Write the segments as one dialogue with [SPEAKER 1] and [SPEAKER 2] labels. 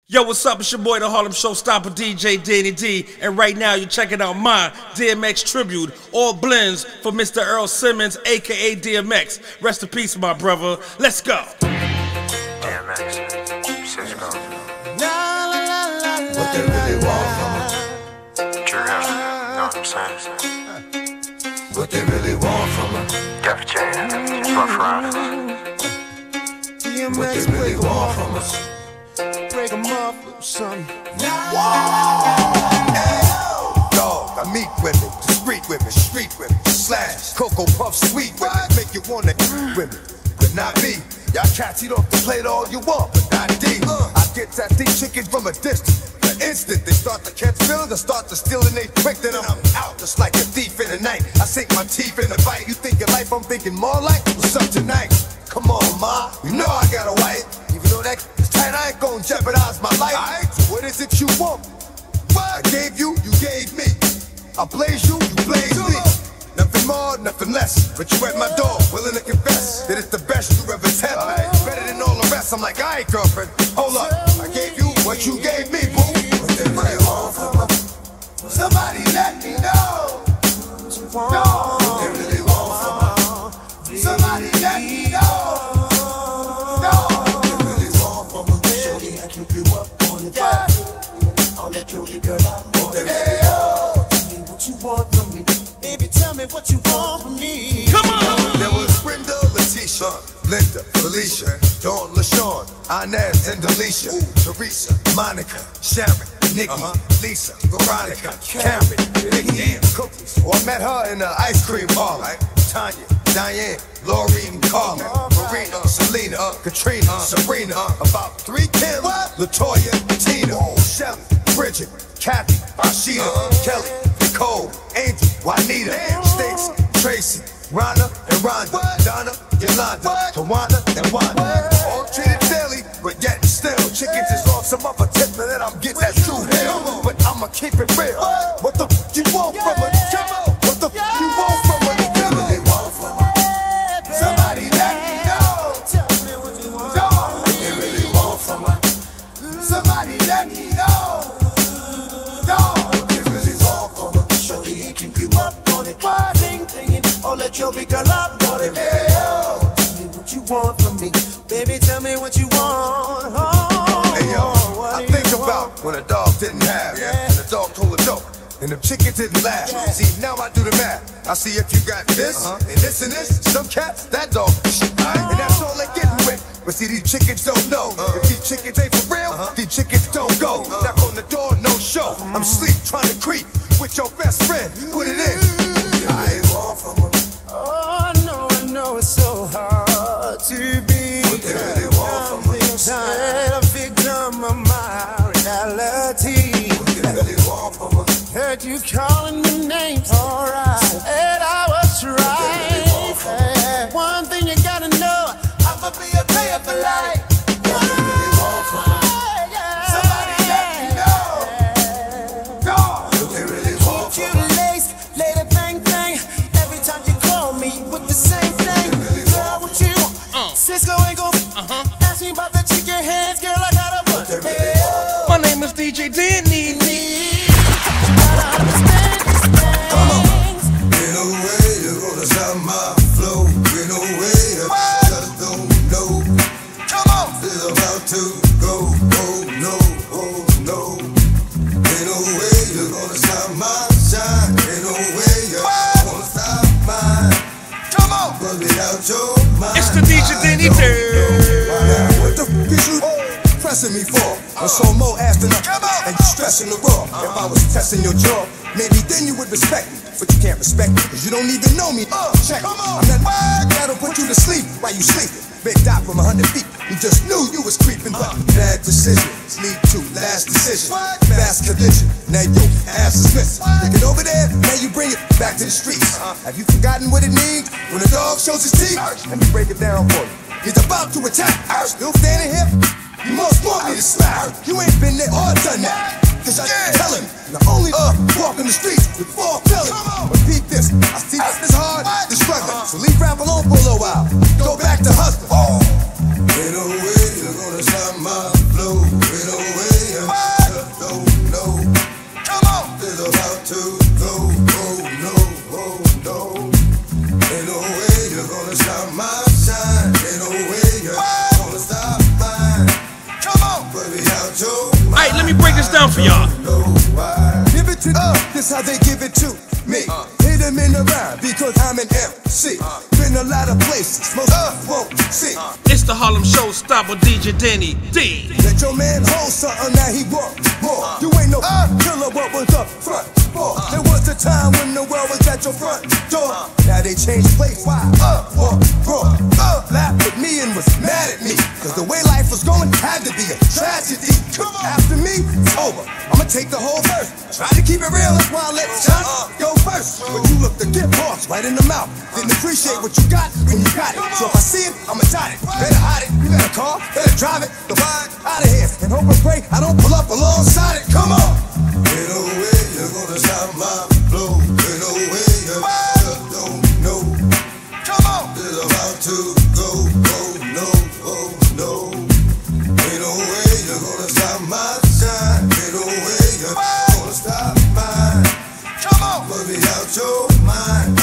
[SPEAKER 1] Yo, what's up? It's your boy, the Harlem Showstopper, DJ Danny D. And right now, you're checking out my DMX tribute, all blends for Mr. Earl Simmons, a.k.a. DMX. Rest in peace, my brother. Let's go.
[SPEAKER 2] DMX, Cisco.
[SPEAKER 3] What they really want from us?
[SPEAKER 2] True, know what I'm saying?
[SPEAKER 3] What they really want from us?
[SPEAKER 2] Def Jam, Rough Riders.
[SPEAKER 3] What they really want from us?
[SPEAKER 4] Break 'em up with something.
[SPEAKER 3] Dog, I meet women, street women, slash, Cocoa Puff, sweet women, make you wanna women, but not me. Y'all cats eat off the plate all you want, but not D. I get that deep chicken from a distance. The instant they start to catch feelings, I start to steal and they quick, then I'm out just like a thief in the night. I sink my teeth in the bite. You think your life, I'm thinking more like what's up tonight. Come on, ma, you know I got a wife. Even though that is tight, I ain't gon' jeopardize my life. So what is it you want? What I gave you, you gave me. I blaze you, you blaze me. Nothing more, nothing less. But you at my door, willing to confess that it's the best you ever test. Better than all the rest. I'm like, all right, girlfriend, hold up. I gave you what you gave me, boo. What they really want from us? Somebody let me know. No, what they really want from us? Somebody let me know. No, what they really want from us? Shorty, I keep you up on the top. I'll let you girl out. What they really want? Tell me what you want from me.
[SPEAKER 4] Baby, tell me what you want from me.
[SPEAKER 1] Come on!
[SPEAKER 3] There was Brenda, Letitia, Linda, Felicia, Dawn, LaShawn, Inez, and Delisha, Teresa, Monica, Sharon, Nikki, Lisa, Veronica, Karen, Vicky, Cookies. Oh, I met her in the ice cream parlor. Tanya, Diane, Lori, and Carla, Marina, Selena, Katrina, Serena, about 3 Kim, Latoya, Tina, Shelly, Bridget, Kathy, Rashida, Kelly, Nicole, Angel, Juanita, Stacey, Tracy, Rhonda and Rhonda, Donna, Yolanda, Tawana and Wanda. All treated fairly, but yet still, chickens is on some other tip that I'm getting that true hell. But I'ma keep it real. What the f you want from a demo? What the f you want from a demo? They want from a somebody let me know.
[SPEAKER 4] Tell me what you want.
[SPEAKER 3] What they really want from a somebody let me know. What they really want from a
[SPEAKER 4] Shorty, keep you up on it. Thinking, oh, let your big girl up on it. Tell me what you want from me. Baby, tell me what you want.
[SPEAKER 3] Hey yo, I think about when a dog didn't have, and the dog told a joke, and the chicken didn't laugh. See, now I do the math. I see if you got this, and this and this. Some cats, that dog, and that's all they getting with. But see, these chickens don't know. If these chickens ain't for real, these chickens don't go. Knock on the door, no show. I'm asleep trying to creep with your best friend. Put it in. I ain't want from them.
[SPEAKER 4] Oh, I know it's so hard to be.
[SPEAKER 3] What they really want from us?
[SPEAKER 4] A victim of my reality.
[SPEAKER 3] What they really want from us?
[SPEAKER 4] Heard you calling me names, alright, and I was right. One thing you gotta know, I'ma be a player for life.
[SPEAKER 3] What they really want from us? Somebody let me know. What they really want
[SPEAKER 4] You
[SPEAKER 3] from us?
[SPEAKER 4] lace, lay the bang bang. Every time you call me with the same thing. Girl, what you want? Cisco ain't gon' ask me about the chicken hands, girl. I got a
[SPEAKER 3] What they really want?
[SPEAKER 1] My name is DJ Danny D.
[SPEAKER 3] Come on. Ain't no way you're gonna stop my flow. Ain't no way I just don't know. Come on. It's about to go. Oh no, oh no. Ain't no way you're gonna stop my shine. Ain't no way you're gonna stop mine. Come on. Put it out your mind.
[SPEAKER 1] It's the DJ Danny D.
[SPEAKER 3] Now, what the f is you pressing me for? When some more asking up and you stressing the raw. If I was testing your jaw, maybe then you would respect me. But you can't respect me, cause you don't even know me. Check it. I'm that wag that'll put you to sleep while you sleeping. Big dot from 100 feet. You just knew you was creeping, but bad decisions lead to last decision. Fast collision. Now your ass is missing. Take it over there, now you bring it back to the streets. Have you forgotten what it means when a dog shows his teeth? Let me break it down for you. He's about to attack. Still standing here? You must want me to smack. You ain't been there or done that. Cause I tellin', the only walk in the streets with 4 felons. Repeat this, I see this is hard, this struggling. So leave rap alone for a little while. Go back to hustling. Ain't no way you're gonna stop my flow. Ain't no way
[SPEAKER 1] let me break this down for y'all.
[SPEAKER 3] Give it to this how they give it to me. Hit them in the rhyme because I'm an MC. Been a lot of places, most won't see.
[SPEAKER 1] It's the Harlem Showstopper, DJ Danny D.
[SPEAKER 3] Let your man hold something, now he want more. You ain't no killer, what was up front for? There was a time when the world was at your front door. Now they changed place, why? Laughed at me and was mad at me. Cause the way life was going had to be a tragedy. After me, it's over. I'ma take the whole verse. Try to keep it real, that's why I let shots go first. But you look the gift horse right in the mouth. Didn't appreciate what you got when you got it. So if I see it, I'ma tie it. Better hide it, you better call, better drive it. The ride out of here and hope and pray I don't pull up alongside it. Come on. Ain't no way you're gonna stop my flow. Ain't no way you just don't know. Come on. It's about to go, no, oh no. Ain't no way you're gonna stop my shine. Ain't no way you're gonna stop mine. Come on. Put me out your mind.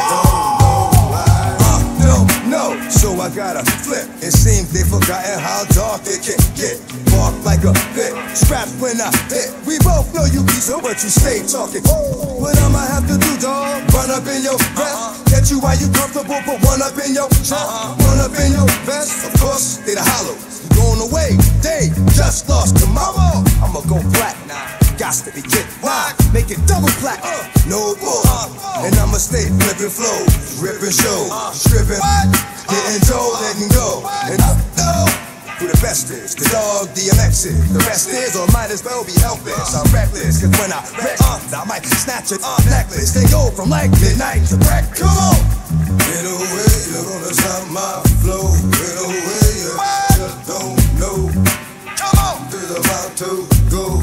[SPEAKER 3] So I gotta flip. It seems they've forgotten how dark it can get. Bark like a bit, scraps when I hit. We both know you be so, but you stay talking. What I'ma have to do, dog? Run up in your vest. Get you while you comfortable, but one up in your chest. One up in your vest. Of course, they the hollow. You going away, they just lost tomorrow. I'ma go flat now. Gots to be get wide, make it double flat, no more. And I'ma stay flipping flow, ripping show, stripping, getting dough, letting go. And I know who the best is, the dog DMX is. The rest is, or might as well be helpless. I'm reckless, cause when I wreck, I might snatch a necklace. They go from like midnight to breakfast. Come on! Ain't no way you're gonna stop my flow. Ain't no way you just don't know. Come on! It's about to go.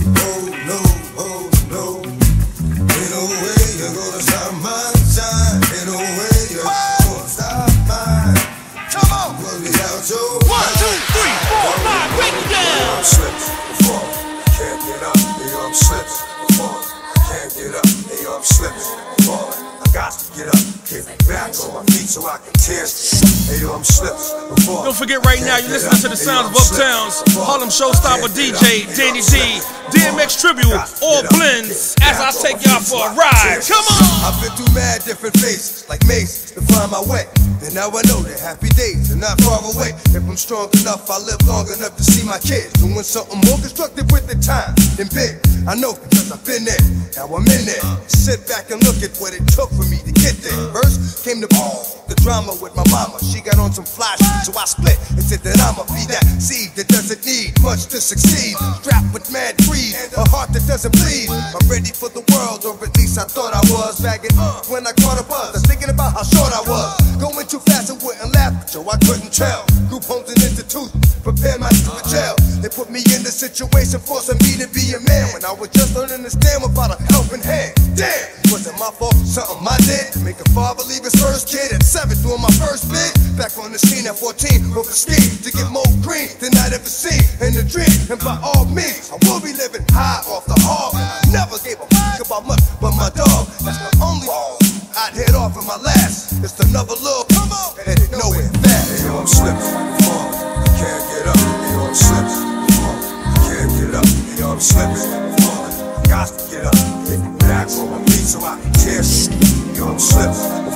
[SPEAKER 3] So I can test. Hey, yo, I'm slipping.
[SPEAKER 1] Don't forget right now, you're listening to the sounds of Uptown's Harlem Showstopper DJ Danny D. DMX tribute, all blends, as I take y'all for a ride. Come on!
[SPEAKER 3] I've been through mad different phases, like Mace, to find my way. And now I know that happy days are not far away. If I'm strong enough, I live long enough to see my kids doing something more constructive with the time than big. I know because I've been there, now I'm in there. Sit back and look at what it took for me to get there. First came the drama with my mama. She got on some fly shit, so I split and said that I'ma be that seed that doesn't need much to succeed. Strapped with mad greed, a heart that doesn't bleed. I'm ready for the world, or at least I thought I was. Bagging when I caught a buzz, I'm thinking about how short I was. Going too fast and wouldn't laugh, so I couldn't tell. Group homes and institutions prepared my for jail. They put me in the situation, forcing me to be a man. When I was just learning to stand without a helping hand. Damn, was it my fault? Something I did to make a father leave his first kid at 7, doing my first bid. Back on the scene at 14, broke a scheme to get more green than I'd ever seen in the dream. And by all means, I will be living high off the hog. I never gave a fuck about much but my dog. That's the only I'd hit off in my last. It's another little come on, headed nowhere fast. Hey, yo, I'm slipping, I can't get up. Hey, yo, I'm slipping, I can't get up. Hey, yo, I'm slipping, I got to get up. Get back on my feet so I can tear shit. Hey, yo, I'm slipping,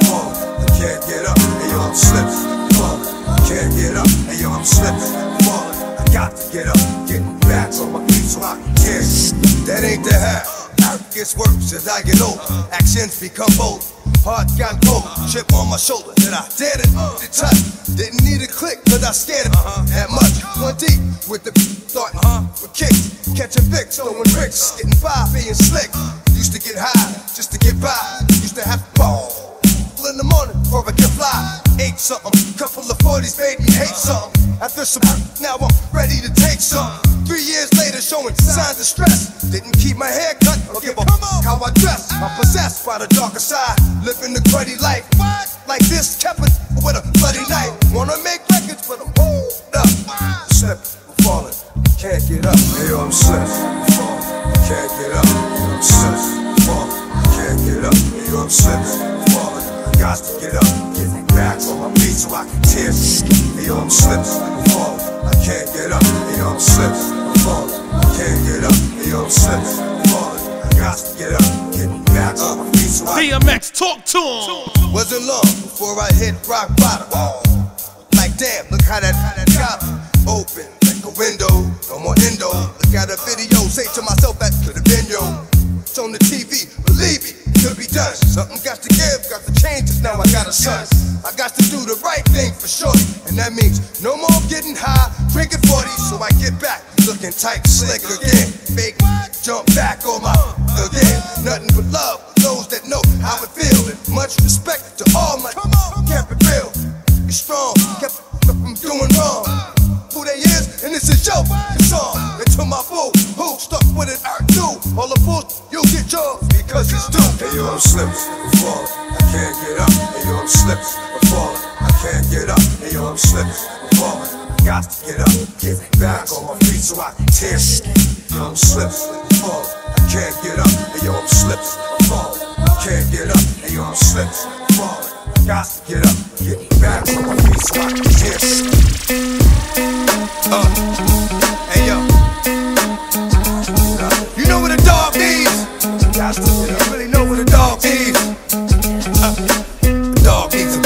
[SPEAKER 3] I can't get up. Hey, yo, I'm slipping, I can't get up. Hey, yo, I'm slipping, I got to get up. Get back on my feet so I can tear shit. That ain't the half. It gets worse as I get older. Actions become bold. Heart got cold. Chip on my shoulder that I dared it to touch. Didn't need a click cause I scared it that much. One deep with the starting for kicks. Catching Vicks, throwing bricks. Getting by, being slick. Used to get high just to get by. Used to have to ball in the morning before I could fly. Ate something. Couple of 40s made me hate something. After some now I'm ready to take some. 3 years later showing signs of stress. Didn't keep my hair cut or give a how I dress. I'm possessed by the darker side. Living the cruddy life. Like this kept it with a bloody knife. Wanna make records but I'm hold up. Slipping, I'm falling, can't get up. Hey yo, I'm slipping, I'm falling, can't get up. Hey yo, I'm slipping, I'm falling, can't get up. Hey yo, I'm slipping, I'm falling, I got to get up. Get back on my feet so I can tear shit. Hey yo, I'm slipping, I'm falling, I can't get up. Hey yo, I'm slipping, I'm falling, I can't get up. I'm slipping, falling. I got to get up, get back on my feet so I
[SPEAKER 1] DMX, talk to him.
[SPEAKER 3] wasn't long before I hit rock bottom. Like damn, look how that got open like a window. No more endo. Look at a video, say to myself that could have been yo. It's on the TV, believe me, it could be done. Something got to give, got to change. Now I got a son. I got to do the right thing for sure, and that means no more getting high, drinking 40. So I get back, looking tight, slick again. Fake, jump back on my again. Nothing but love for those that know how it feels. And much respect to all my kept it real. Be strong, kept from doing wrong. Who they is, and this is your song. And to my boo, who stuck with it, I do. All the fools, you get yours because it's due. Hey yo, I'm slipping, I'm falling. I can't get up. Hey yo, I'm slipping, I'm falling. I can't get up. Hey yo, I'm slipping, I'm falling. Got to get up, get back on my feet so I can tear shit. Yo, I'm slipping, I'm falling. I can't get up. Hey yo, I'm slipping, I'm falling. I can't get up. Hey yo, I'm slipping, I'm falling. Got to get up, get back on my feet so I can tear shit. Hey yo, you know what a dog needs? You really know what a dog needs? A dog needs him.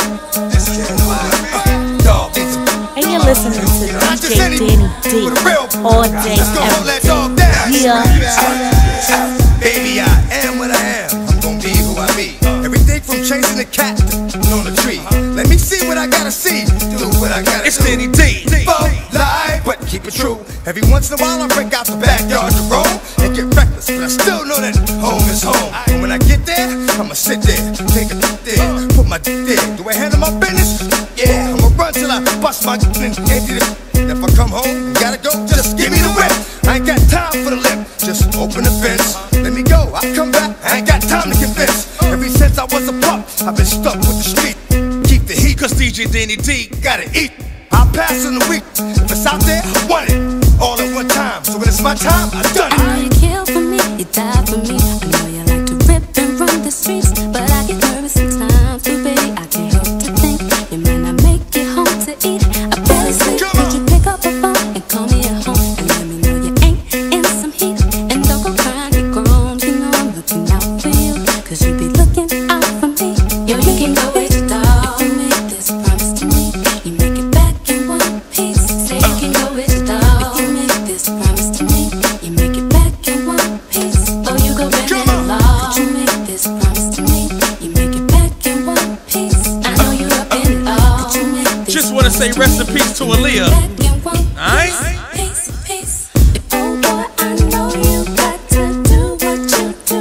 [SPEAKER 3] Dog needs him.
[SPEAKER 5] And you're listening to DJ Danny D all day, every day. Yeah.
[SPEAKER 3] Baby, I am what I am. I'm gonna be who I be. Everything from chasing a cat to on a tree. Let me see what I gotta see. Do what I gotta do.
[SPEAKER 1] It's Danny D.
[SPEAKER 3] Lie, but keep it true. Every once in a while I break out the backyard to roam and get reckless, but I still know that home is home. And when I get there, I'ma sit there, take a there, put my there. Do I handle my business? Yeah, I'ma run till I bust my and empty the. If I come home, gotta go, just give me the whip. I ain't got time for the lip, just open the fence. Let me go, I'll come back, I ain't got time to convince. Ever since I was a pup, I've been stuck with the street. Keep the heat,
[SPEAKER 1] Cause DJ Danny D
[SPEAKER 3] gotta eat. I'll pass in a week. If it's out there, I want it. All at one time. So when it's my time, I've done it.
[SPEAKER 6] I know you kill for me, you die for me. I know you like to rip and run the streets, but I get nervous sometimes too, baby. I can't help to think you might not make it home to eat. I barely sleep. Could you pick up a phone and call me at home and let me know you ain't in some heat? And don't go crying, get grown. You know I'm looking out for you, cause you be looking out for me. Yo, you can go with your dog. If you make this promise to me, you make it back in one piece. Say you can go with your dog. If you make this promise to me, you make it back in one piece. Oh, you go back in the law. If you make this promise to me, you make it back in one piece. I know you're up in it all. You make this
[SPEAKER 1] Just wanna say rest in peace to Aaliyah.
[SPEAKER 6] back in one
[SPEAKER 1] Alright?
[SPEAKER 6] piece, piece. Oh boy, I know you got to do what you do.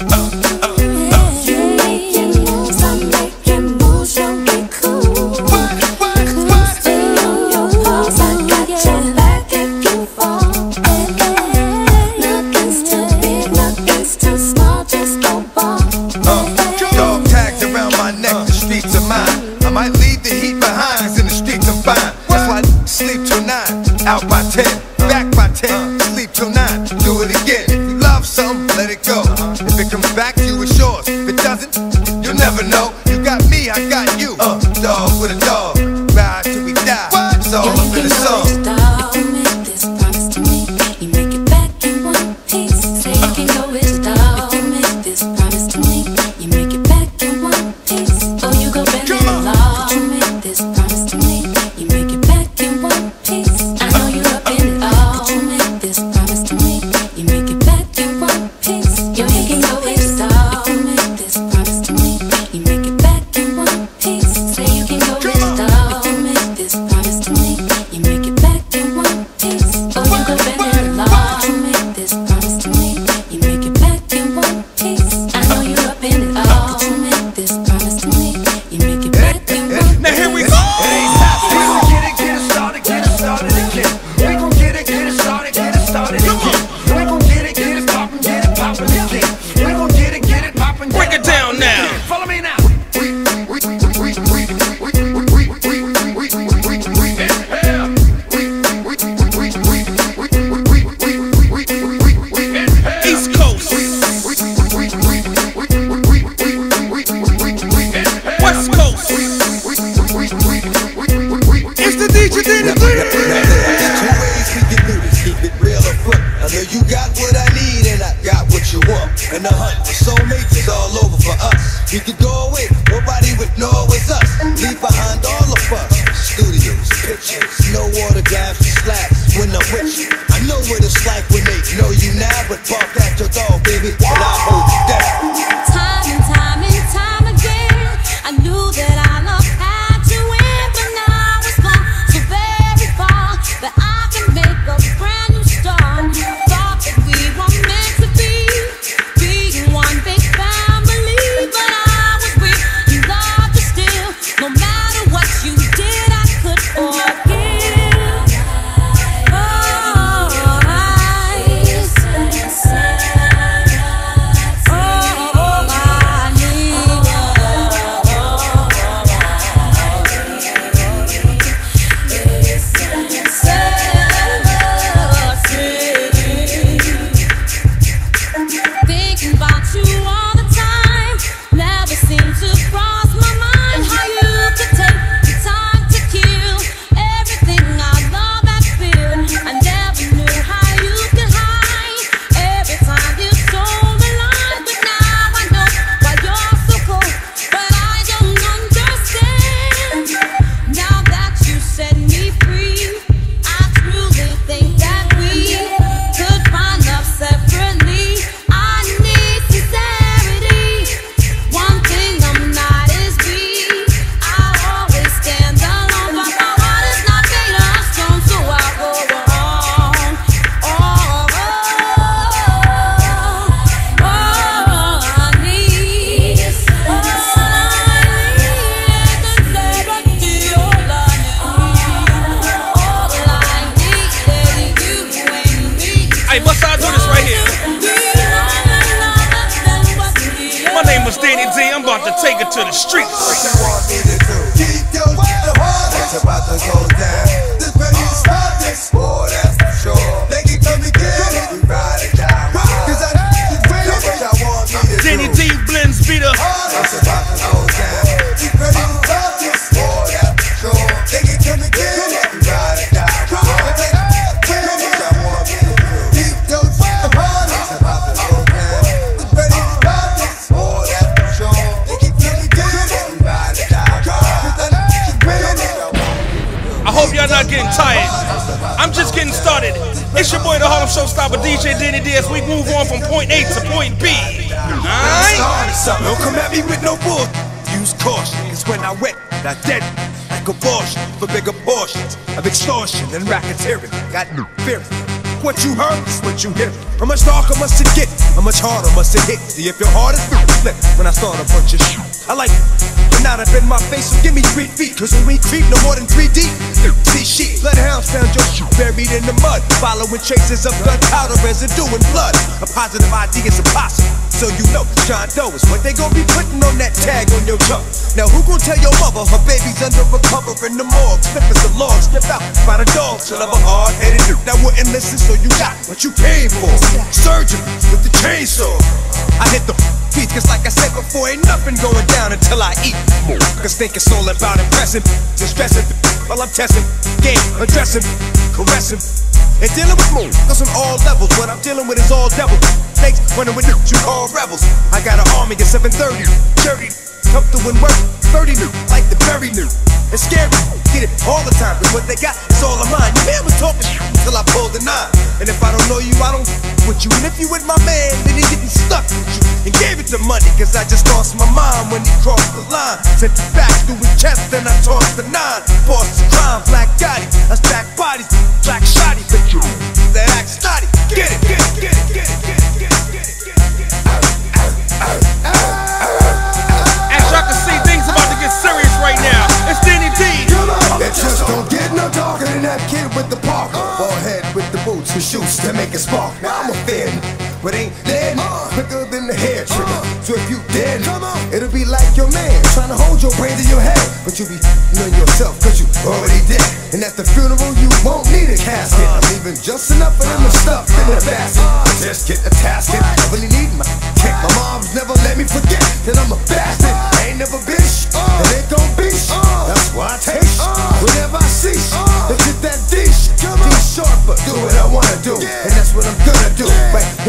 [SPEAKER 6] You making moves, I'm making moves, you'll be cool. Stay on your paws, I got your back if you fall. Nothing's too big, nothing's too small, just go ball.
[SPEAKER 3] Dog tags around my neck, the streets are mine. I might leave the heat behind, cause in the streets I'm fine. That's why I sleep till 9, out by 10, back by 10, sleep till 9, do it again. If you love something, let it go. If it comes back to you, it's yours. If it doesn't, you'll never know. You got me, I got you. Dog with a dog, ride till we die. It's all up in the song.
[SPEAKER 6] If you make this promise to me, you make it back in one piece. Say you can go with your dog. If you make this promise to me, you make it back in one piece. Oh, you go back in the law. If you make this promise to me, you make it back in one piece. I know you're up in it all. If you make this promise to me, you make it back in one piece. You
[SPEAKER 3] you up. And the hunt for soulmates is all over for us. We could go away, nobody would know it was us. Leave behind all of us. Studios, pictures, no autographs, slaps when I'm with you. I know what it's like when they know you now, but park at your dog, baby, and I'll hold you down.
[SPEAKER 6] Time and time and time again, I knew that I love had to win, but now it's gone so very far that I can make a brand new start. Thought that we were meant to be one big family, but I was weak and loved you still. No matter what you did, I could forgive.
[SPEAKER 1] Take it to the streets.
[SPEAKER 3] What you want me to do? Keep your head up. It's about to go down. This baby is stop this. Oh, that's for sure. They can come and get it. We ride it down. Cause I just ready. What y'all want me to do?
[SPEAKER 1] Danny D blends beater.
[SPEAKER 3] It's about to go down. This baby is stop this. Oh, that's for sure. They can come and get it. We ride it down. What y'all want me to do? Keep your head up. It's about to go down. This baby is stop this. Oh, that's for sure.
[SPEAKER 1] I hope y'all not getting tired. I'm just getting started. It's your boy, the Harlem Showstopper, DJ Danny D, as we move on from point A to point B. Alright?
[SPEAKER 3] Don't come at me with no bull. Use caution, cause when I wet, I dead like abortion for bigger portions of extortion and racketeering. Got no fear. What you heard is what you hear. How much darker must it get? How much harder must it hit? See if your heart is flip when I start a bunch of shit. I like it. But now that's in my face, so give me 3 feet. Cause when we creep no more than 3 deep. See shit, bloodhounds found your shoe buried in the mud. Following traces of gunpowder residue and blood. A positive idea is impossible. So you know, John Doe is what they gon' be putting on that tag on your tongue. Now who gon' tell your mother her baby's under a cover in the morgue? Sniffing some logs, sniffed out by the dog. Son of a hard-headed dude that wouldn't listen, so you got what you came for. Surgery with the chainsaw. I hit the beat, cause like I said before, ain't nothing going down until I eat. Cause think it's all about impressing, distressing, while I'm testing, game, addressing, caressing, and dealing with moves. Cause on all levels, what I'm dealing with is all devil. Snakes running with you call rebels. I got an army at 730, dirty, come through and work, 30 new, like the very new. It's scary, get it all the time, cause what they got is all of mine. Your man was talking until I pulled the 9. And if I don't know you, I don't with you. And if you with my man, then he getting stuck with you. And gave it to money, cause I just lost my mind when he crossed the line. Sent it back through his chest, then I tossed the 9. Boss is crime, black Gotti, I stack bodies, black shotty, but you, that act snotty. Get it, get it, get it, get it, get it, get it, get it, get it.
[SPEAKER 1] As y'all can see, things about to get serious right now. It's Danny D.
[SPEAKER 3] It just don't get no darker than that kid with the Parker. Bald head with the boots and shoes to make it spark. Now I'm a fan, but ain't dead. Quicker than the hair trigger. So if you dead, it'll be like your man trying to hold your brains in your head. But you be knowing yourself cause you already dead. And at the funeral you won't need a casket. I'm leaving just enough of them to stuff in the basket. Just get a tasket, I really need my kick. My mom's never let me forget that I'm a bastard. I ain't never been and it gon' be that's why I taste whenever I see they get that dish. D sharper, do what I wanna do, and that's what I'm gonna do right here in front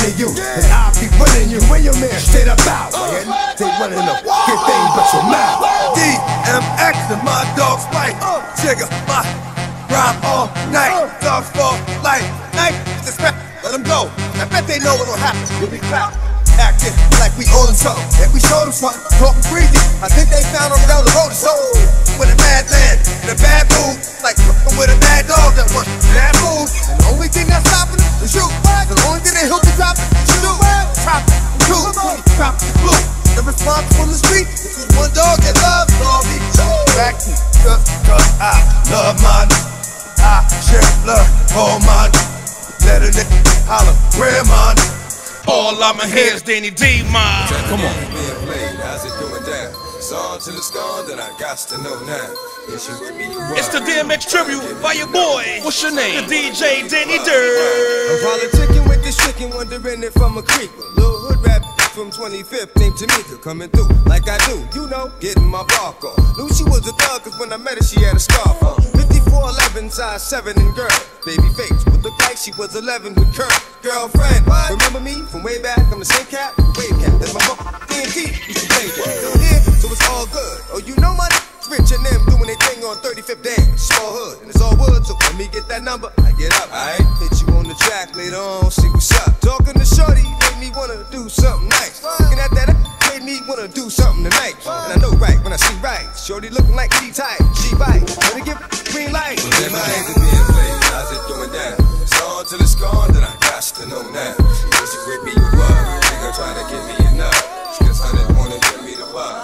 [SPEAKER 3] of you, and I'll be running you. When your man straight up out, man, they running a fucking thing but your mouth. DMX and my dog's fight. Jigga, my rhyme all night. Dogs fall like night. Let them go. I bet they know what'll happen. You'll be clapped. Acting like we owe them something, and we showed them something. Talking crazy. I think they found them down the road or something. With a bad man, in a bad mood, like with a bad dog that wants bad mood. And the only thing that's stopping them is you. The only thing they help you drop it is you. Drop it, you. Drop the blue. The response from the street. This is one dog that loves all me. Back to just cause I love mine. I share love all mine. Let a nigga holler, where mine.
[SPEAKER 1] All I'ma hear is Danny D, man.
[SPEAKER 3] Come on.
[SPEAKER 7] How's it going down? Song to the score that I got to know now.
[SPEAKER 1] It's the DMX tribute by your boy. What's your name? The DJ Danny D.
[SPEAKER 7] I'm politicking with this chicken, wondering if I'm a creeper. Little hood rap from 25th named Tamika, coming through like I do, you know, getting my bark on. Knew she was a thug, cause when I met her, she had a scarf on. 54'11", size 7 and girl. Baby face would look like she was 11 with curl. Girlfriend, remember me from way back? I'm the same cat, wave cat. That's my DMT, used to play that. Still here, so it's all good. Oh, you know my Rich and them doing their thing on 35th Day, small hood, and it's all wood. So when me get that number, I get up. I hit you on the track later on, see what's up. Talking to shorty made me wanna do something nice. Looking at that made me wanna do something tonight. And I know right when I see right. Shorty looking like she tight, she bite. Wanna give green light. Well, my hands are being played, how's it going down? It's on till it's gone, then I got to know now. Cause you with me, you up. Think I'm trying to get me enough. Cause honey wanna give me the vibe.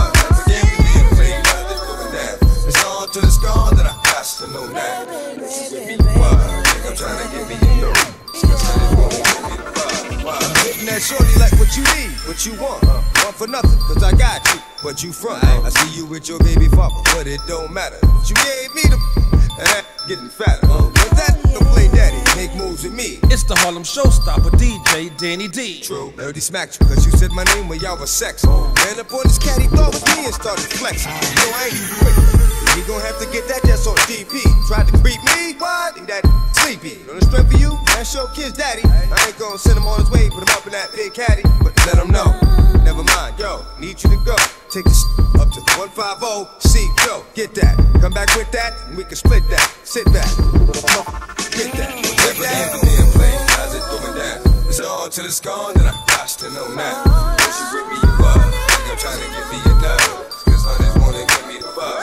[SPEAKER 7] Till it's gone, then I got to know now. This is with me, why? Think I'm trying to get me a no. Cause I just won't give me the vibe. Why? I'm hitting that shorty like what you need, what you want. Want for nothing, cause I got you. What you front? I see you with your baby father, but it don't matter. But you gave me the and that getting fatter. But that don't play daddy, make moves with me.
[SPEAKER 1] It's the Harlem Showstopper, DJ Danny D.
[SPEAKER 7] True, already smacked you, cause you said my name when y'all was sexing. Ran up on this cat, he thought was me and started flexing. You know I ain't even quick. You gon' have to get that just on DP. Tried to creep me, what? Think that sleepy. On the strength for you, that's your kid's daddy. I ain't gon' send him on his way, put him up in that big caddy. But let him know, never mind, yo, need you to go. Take this up to 150, see, yo, get that. Come back with that, and we can split that. Sit back, get that. Get that. How's it going down? It's all till it's gone, then I got to know now. Once you bring me you up, think I'm trying to get me enough. Cause honey wanna give me the vibe.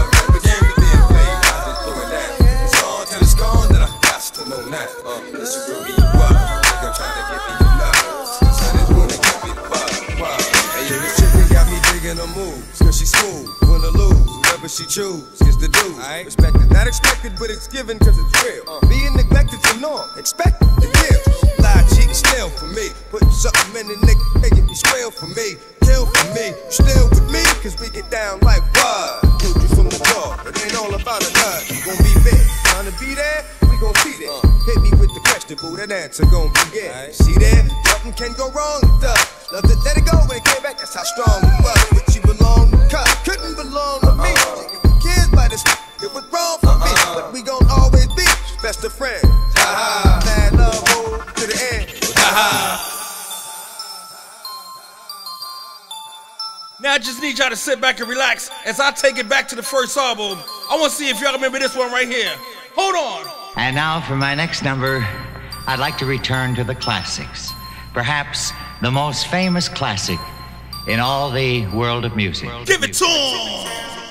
[SPEAKER 7] She smooth, wanna lose, whoever she choose, gets the do. Respected, not expected, but it's given cause it's real. Being neglected's a norm, expected to give. Lie, cheat, and steal for me. Putting something in the nigga, making me squeal for me. Kill for me, you still with me, cause we get down like what? Killed you from the door, it ain't all about a nut. You gon' be big, trying to be there, we gon' see there. Hit me with the question, boo, that answer gon' be yeah. See there, nothing can go wrong, it does. Love to let it go when it came back, that's how strong it was. But you belong. Couldn't belong to me. Kids by this, it was wrong for me. But we gon' always be best of friends. Ha-ha. Mad love, hold to the end. Ha-ha.
[SPEAKER 1] Now I just need y'all to sit back and relax as I take it back to the first album. I want to see if y'all remember this one right here. Hold on.
[SPEAKER 8] And now for my next number, I'd like to return to the classics. Perhaps the most famous classic in all the world of music.
[SPEAKER 1] Give it to him!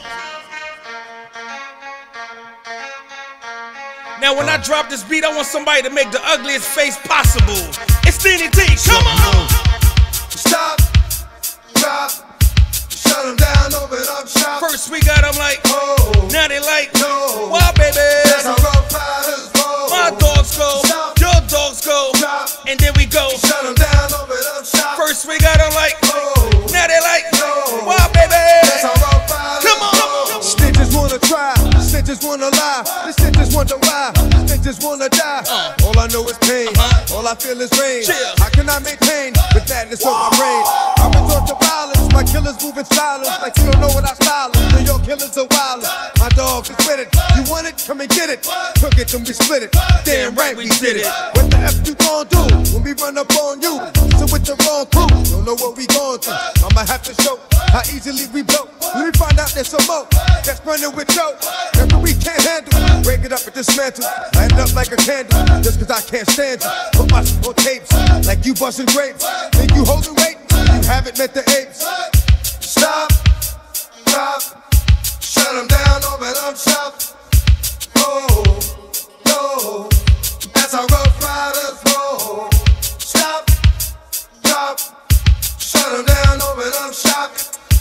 [SPEAKER 1] Now when I drop this beat, I want somebody to make the ugliest face possible. It's Danny D, come on!
[SPEAKER 3] Stop, drop, shut them down, open up shop.
[SPEAKER 1] First we got them like, oh, now they like, no, why baby?
[SPEAKER 3] That's how rough riders roll.
[SPEAKER 1] My dogs go, stop, your dogs go,
[SPEAKER 3] drop,
[SPEAKER 1] and then we go.
[SPEAKER 3] Shut them down, open up shop.
[SPEAKER 1] First we got them like, oh, now they like, no, why baby?
[SPEAKER 3] That's how rough riders
[SPEAKER 1] come on!
[SPEAKER 3] Snitches wanna try, snitches wanna lie, the snitches wonder why, snitches wanna die. All I know is pain, all I feel is rain. How can I maintain with madness on my brain? I resort to violence, my killers moving silence, like you don't know what I style is. Your killers are wild. My dogs
[SPEAKER 7] is with it. You want it? Come and get it. Took it and we split it. Damn right we did it. What the F you gon' do when we run up on you? So with the wrong crew, don't know what we gon' do. I'ma have to show how easily we blow. Let me find out there's some more that's running with Joe. That's what we can't handle. Break it up and dismantle. Light it up like a candle. Just cause I can't stand you. Put my on tapes like you busting grapes. Think you holding weight? You haven't met the apes. Stop, stop, shut them down, open up shop. Oh, no, that's how Rough Riders roll. Stop, stop, shut them down, open up shop.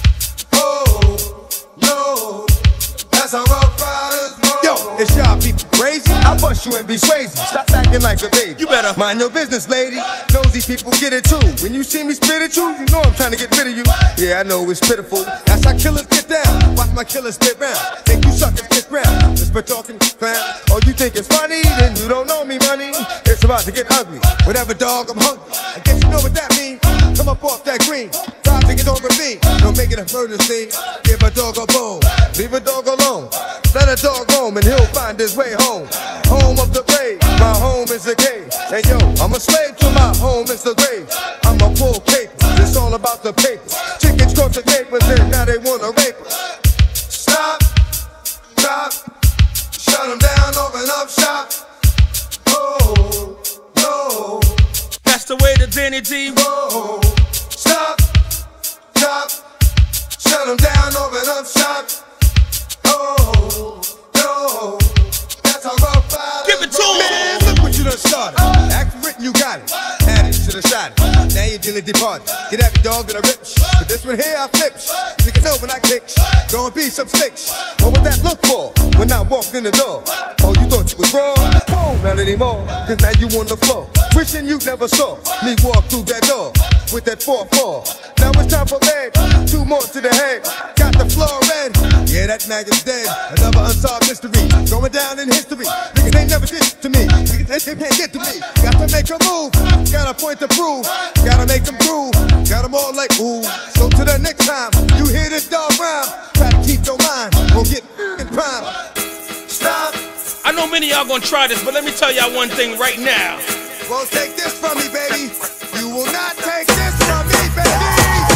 [SPEAKER 7] Oh, no, that's how Rough Riders roll. Yo, it's y'all people crazy? I bust you and be crazy. Stop acting like a baby.
[SPEAKER 1] You better
[SPEAKER 7] mind your business, lady. Nosy people get it too. When you see me spit at you, you know I'm trying to get rid of you. Yeah, I know it's pitiful. That's how killers get down. Watch my killers spit round. Think you suckers get round. Just for talking clown. Oh, you think it's funny? Then you don't know me, money. It's about to get ugly. Whatever, dog, I'm hungry. I guess you know what that means. Come up off that green. Time to get over me. Don't make it a murder scene. Give a dog a bone. Leave a dog alone. Let a dog roam and he'll find his way home. Home of the brave. My home is the cave. And yo, I'm a slave to my home is the grave. I'm a full caper. It's all about the paper. Chickens cross the papers and now they wanna rape us. Stop, stop, shut them down, open up shop. Oh, no,
[SPEAKER 1] That's the way to Danny D.
[SPEAKER 7] oh, stop, stop, shut them down, open up shop. Oh, no, that's how Rough Riders
[SPEAKER 1] Give it to him.
[SPEAKER 7] Man, look what you done started. Act written, you got it. Had it, should've shot it. Now you're dealing departed. Get every dog that I rip. But this one here I flip. Niggas know when I kick. Gonna be some sticks. What would that look for when I walked in the door? Oh, you thought you was wrong? Oh, not anymore. Cause now you on the floor. Wishing you never saw me walk through that door with that 4-4. Now it's time for bed. 2 more to the head. Got the floor red. Yeah, that maggot's dead. Another unsolved mystery. Going down in history. Niggas ain't never did to me. Niggas can't get to me. Got to make a move. Got a point to prove. Gotta make them prove. Got them all like ooh. So to the next time you hear this dog rhyme, try to keep your mind. Won't get in prime. Stop.
[SPEAKER 1] I know many of y'all gonna try this, but let me tell y'all one thing right now.
[SPEAKER 7] Won't take this from me, baby. You will not take this from me, baby.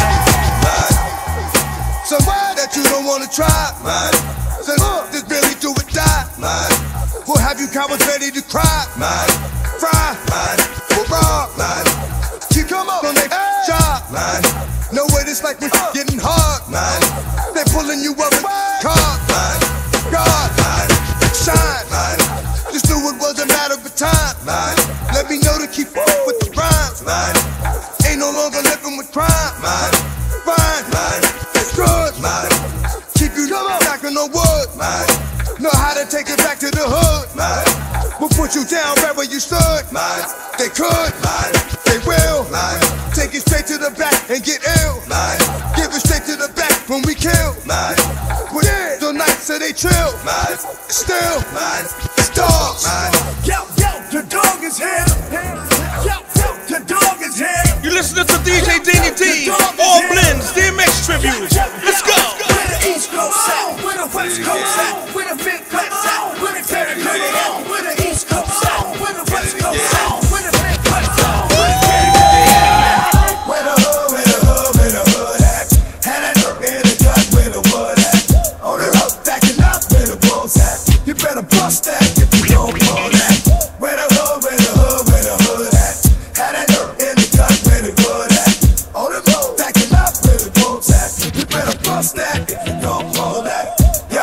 [SPEAKER 7] So why that you don't wanna try? So this really do or die. We'll have you cowards ready to cry. Fry. We'll rob. You come up on that job. Know what it's like when getting hard. They're pulling you up in car. God. Shine. Just knew it was a matter of time. Let me know to keep up with the rhymes. Ain't no longer living with crime. Fine. It's good. Keep you knocking on wood. Know how to take it back to the hood. We'll put you down right where you stood. They could. They will. Take it straight to the back and get ill. Give it straight to the back when we kill. But yeah, the nights so they chill. Still, it's dogs.
[SPEAKER 4] Yo, the dog is here. Yo, the dog is here.
[SPEAKER 1] You listening to DJ Danny D. All blends, DMX tribute. Let's go.
[SPEAKER 4] Where the East Coast at? Where the West Coast at? Where the Big Cuts at? Where the Terry at? Where the East Coast at? Where the West Coast at? Where the Big Cuts at? Where the Terry at? Where the hood at? Had that up in the cut where the wood at? On the road backing up where the bulls at? You better bust that if you don't pull that. Where the hood at? Had that up in the cut where the wood at? On the road backing up where the bulls at? You better bust that if you don't pull that.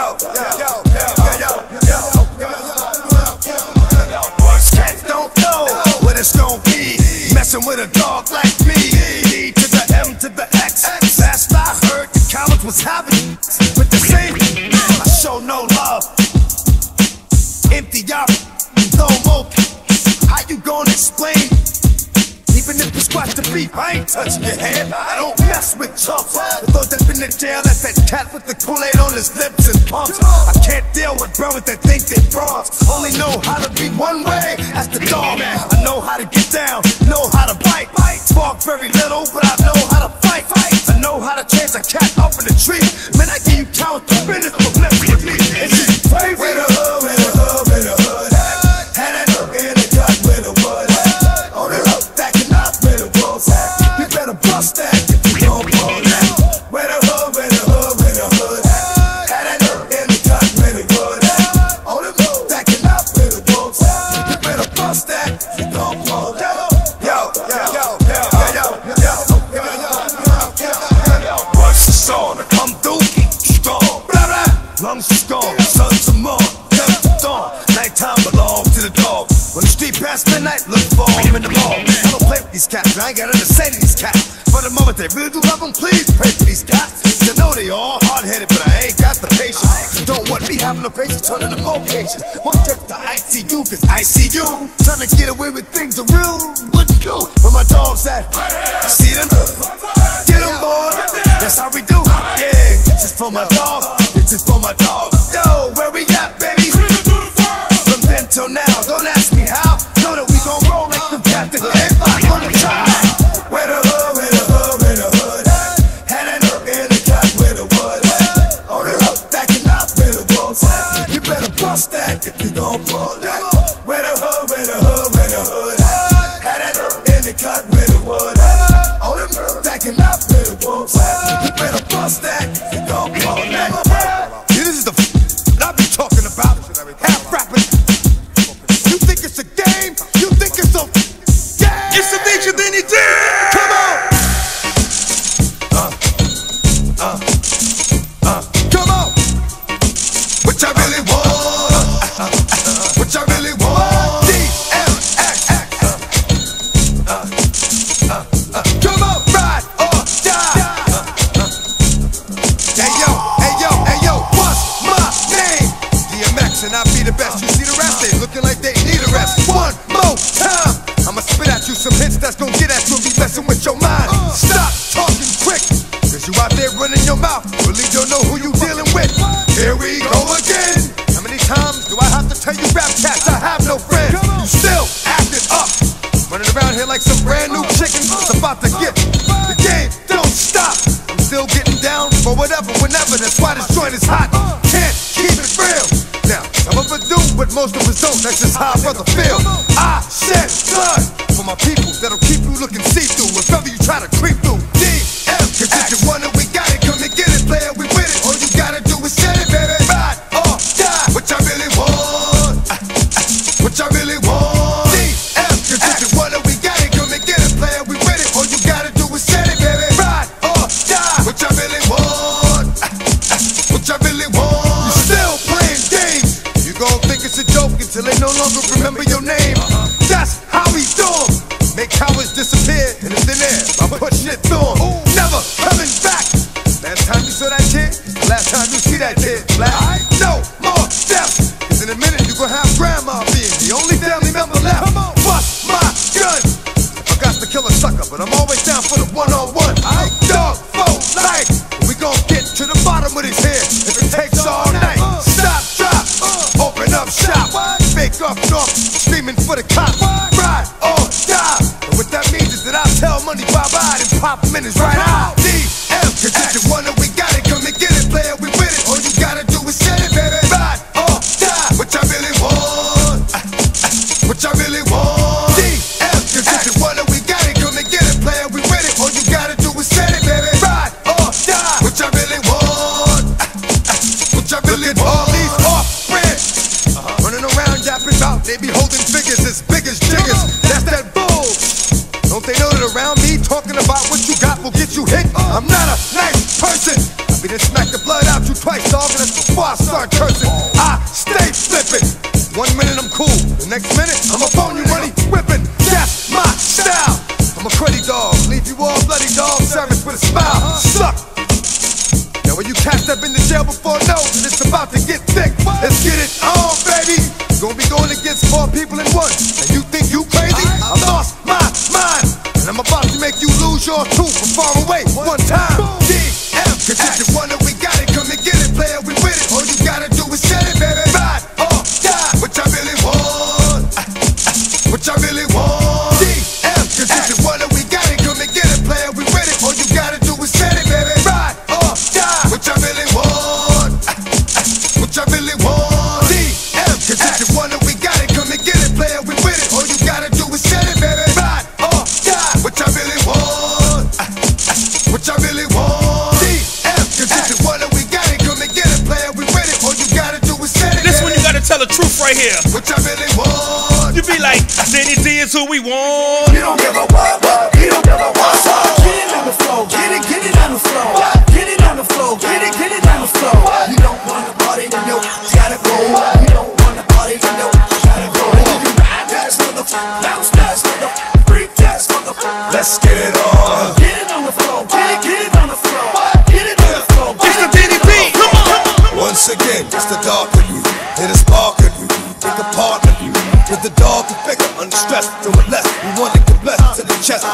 [SPEAKER 4] Cats don't know what it's gonna be. Messing with a dog like me. D to the M to the X. Last I heard, the college was happening with the same. I show no love. Empty out, no more. How you gonna explain? Even if you squash the beef, I ain't touching your hand. I don't mess with chumps. Those that been in jail, that's that cat with the Kool-Aid on his lips and pumps. I can't deal with brothers that think they bronze. Only know how to be one way, that's the dog. I know how to get down, know how to bite. Spark very little, but I know how to fight. I know how to chase a cat up in the tree. Man, I give you count 2 minutes for flips with me. It's just crazy. I ain't gotta understand these cats. For the moment they really do love them, please pray for these cats. You know they all hard-headed, but I ain't got the patience. Don't want me having no patience, turning to vocation. One trip to ICU, cause I see you trying to get away with things are real. What you do? Where my dogs at? You see them? Get them, boy. That's how we do. Yeah, this is for my dog. This is for my dog. Yo, where we at, baby? From then till now, don't ask me how. Know that we gon' roll like the captain. Everybody on the time. Where the hood, where the hood, where the hood. Had an hook in the cut where the wood. On the hook, backing up where the wolves at. You better bust that if you gon' pull that. Where the hood, where the hood, where the hood. Had an hook in the cut where the wood. On the hook, backing up where the wolves at. You better bust that if you gon' pull that. Yeah, this is the I be talking about. Half rapping. You think it's a game? You think it's a game?
[SPEAKER 1] It's the DJ Danny D.
[SPEAKER 4] Come on. Come on. What I really want. What I really want. DMX. Come on, ride or die. Hey yo, hey yo, hey yo, what's my name? DMX and I be the best. You see the rest, they looking like they need a rest. One more time, I'ma spit at you some hits that's gon' get at you and be messing with your mind. Stop talking quick, cause you out there running your mouth, really don't know who you dealing with. Here we go again. How many times do I have to tell you rap cats I have no friends? You still acting up, running around here like some brand new chicken. It's about to get the game, don't stop. I'm still getting down for whatever, whenever. That's why this joint is hot. Can't keep it real. Now, some of us do, but most of us don't. That's just how I brother feel. I shed blood for my people that'll keep you looking see-through if ever you try to creep through. DMX, cause if you want it, we got it. Come and get it, player, we with it. All you gotta do is set it, baby. Ride or die. What I really want. What I really want. DMX, cause if you want it, we got it. Come and get it, player, we with it. All you gotta do is set it, baby. Ride or die. What I really want. What I really want. You still playing games. You gon' think it's a joke until they no longer remember your name. That's how we do 'em. Make cowards disappear in the thin air. I put shit through 'em. Never coming back. Last time you saw that kid, the last time you see that kid. Black. No more steps. Cause in a minute you gon' have grandma being the only family member left. Bust my gun. I got to kill a sucker, but I'm always down for the one-on-one. Dog for life. We gon' get to the bottom of this here if it takes all night. Stop, drop, open up shop. Fake up north, screaming for the cops. Ride or die. And what that means is that I'll tell money bye-bye and pop minutes right out. DM, cause if you want it, we got it. Come and get it, player, we with it. All you gotta do is set it, baby. Ride or die. What I really want. What I really want. DM, cause if you want it, we got it. Come and get it, player, we with it. All you gotta do is set it, baby. Ride or die. What I really want. What I really want. All these off-brand running around yapping about. They be holding figures as big as jiggers. That's that bull. Don't they know that around me talking about what you got will get you hit? I'm not a nice person. I be to smack the blood out you twice, dog, and that's before I start cursing. I stay flipping. 1 minute I'm cool, the next minute I'm a phone you money whipping. That's my style. I'm a cruddy dog, leave you all bloody dog, service with a smile. Suck. Now when you cats have been to jail before, know that it's about to get thick. Let's get it on, baby. Gonna be going against 4 people in one. And you think you crazy? I lost my mind. And I'm about to make you lose your tooth from far away one time. DM, cause if you want it, we got it. Come and get it, player, we with it. All you gotta do is set it, baby. Ride or die. What I really want. What I really want. DM, cause if you want it, we got it. Come and get it, player, we with it. All you gotta do is set it, baby. Ride or die. What I really want. What I really want. DM, cause if you want it, we got it. Come and get it, player, we with it. All you gotta do is set it, baby. Ride or die. What I really want. What I really want. DM, cause if you want it, we got it. Come and get it, player, we with it. All you gotta do is set it,
[SPEAKER 1] This
[SPEAKER 4] baby.
[SPEAKER 1] one you gotta tell the truth right here.
[SPEAKER 4] What I really want.
[SPEAKER 1] You be like, Danny D is who we want.
[SPEAKER 4] You don't give a what. You don't give a what. Get it on the floor. Get it on the floor. Get it on the floor. Get it on the floor. You don't wanna party, then you gotta go. You don't wanna party, then you gotta go. You ride dance for the bounce dance for the freak dance for the. Let's get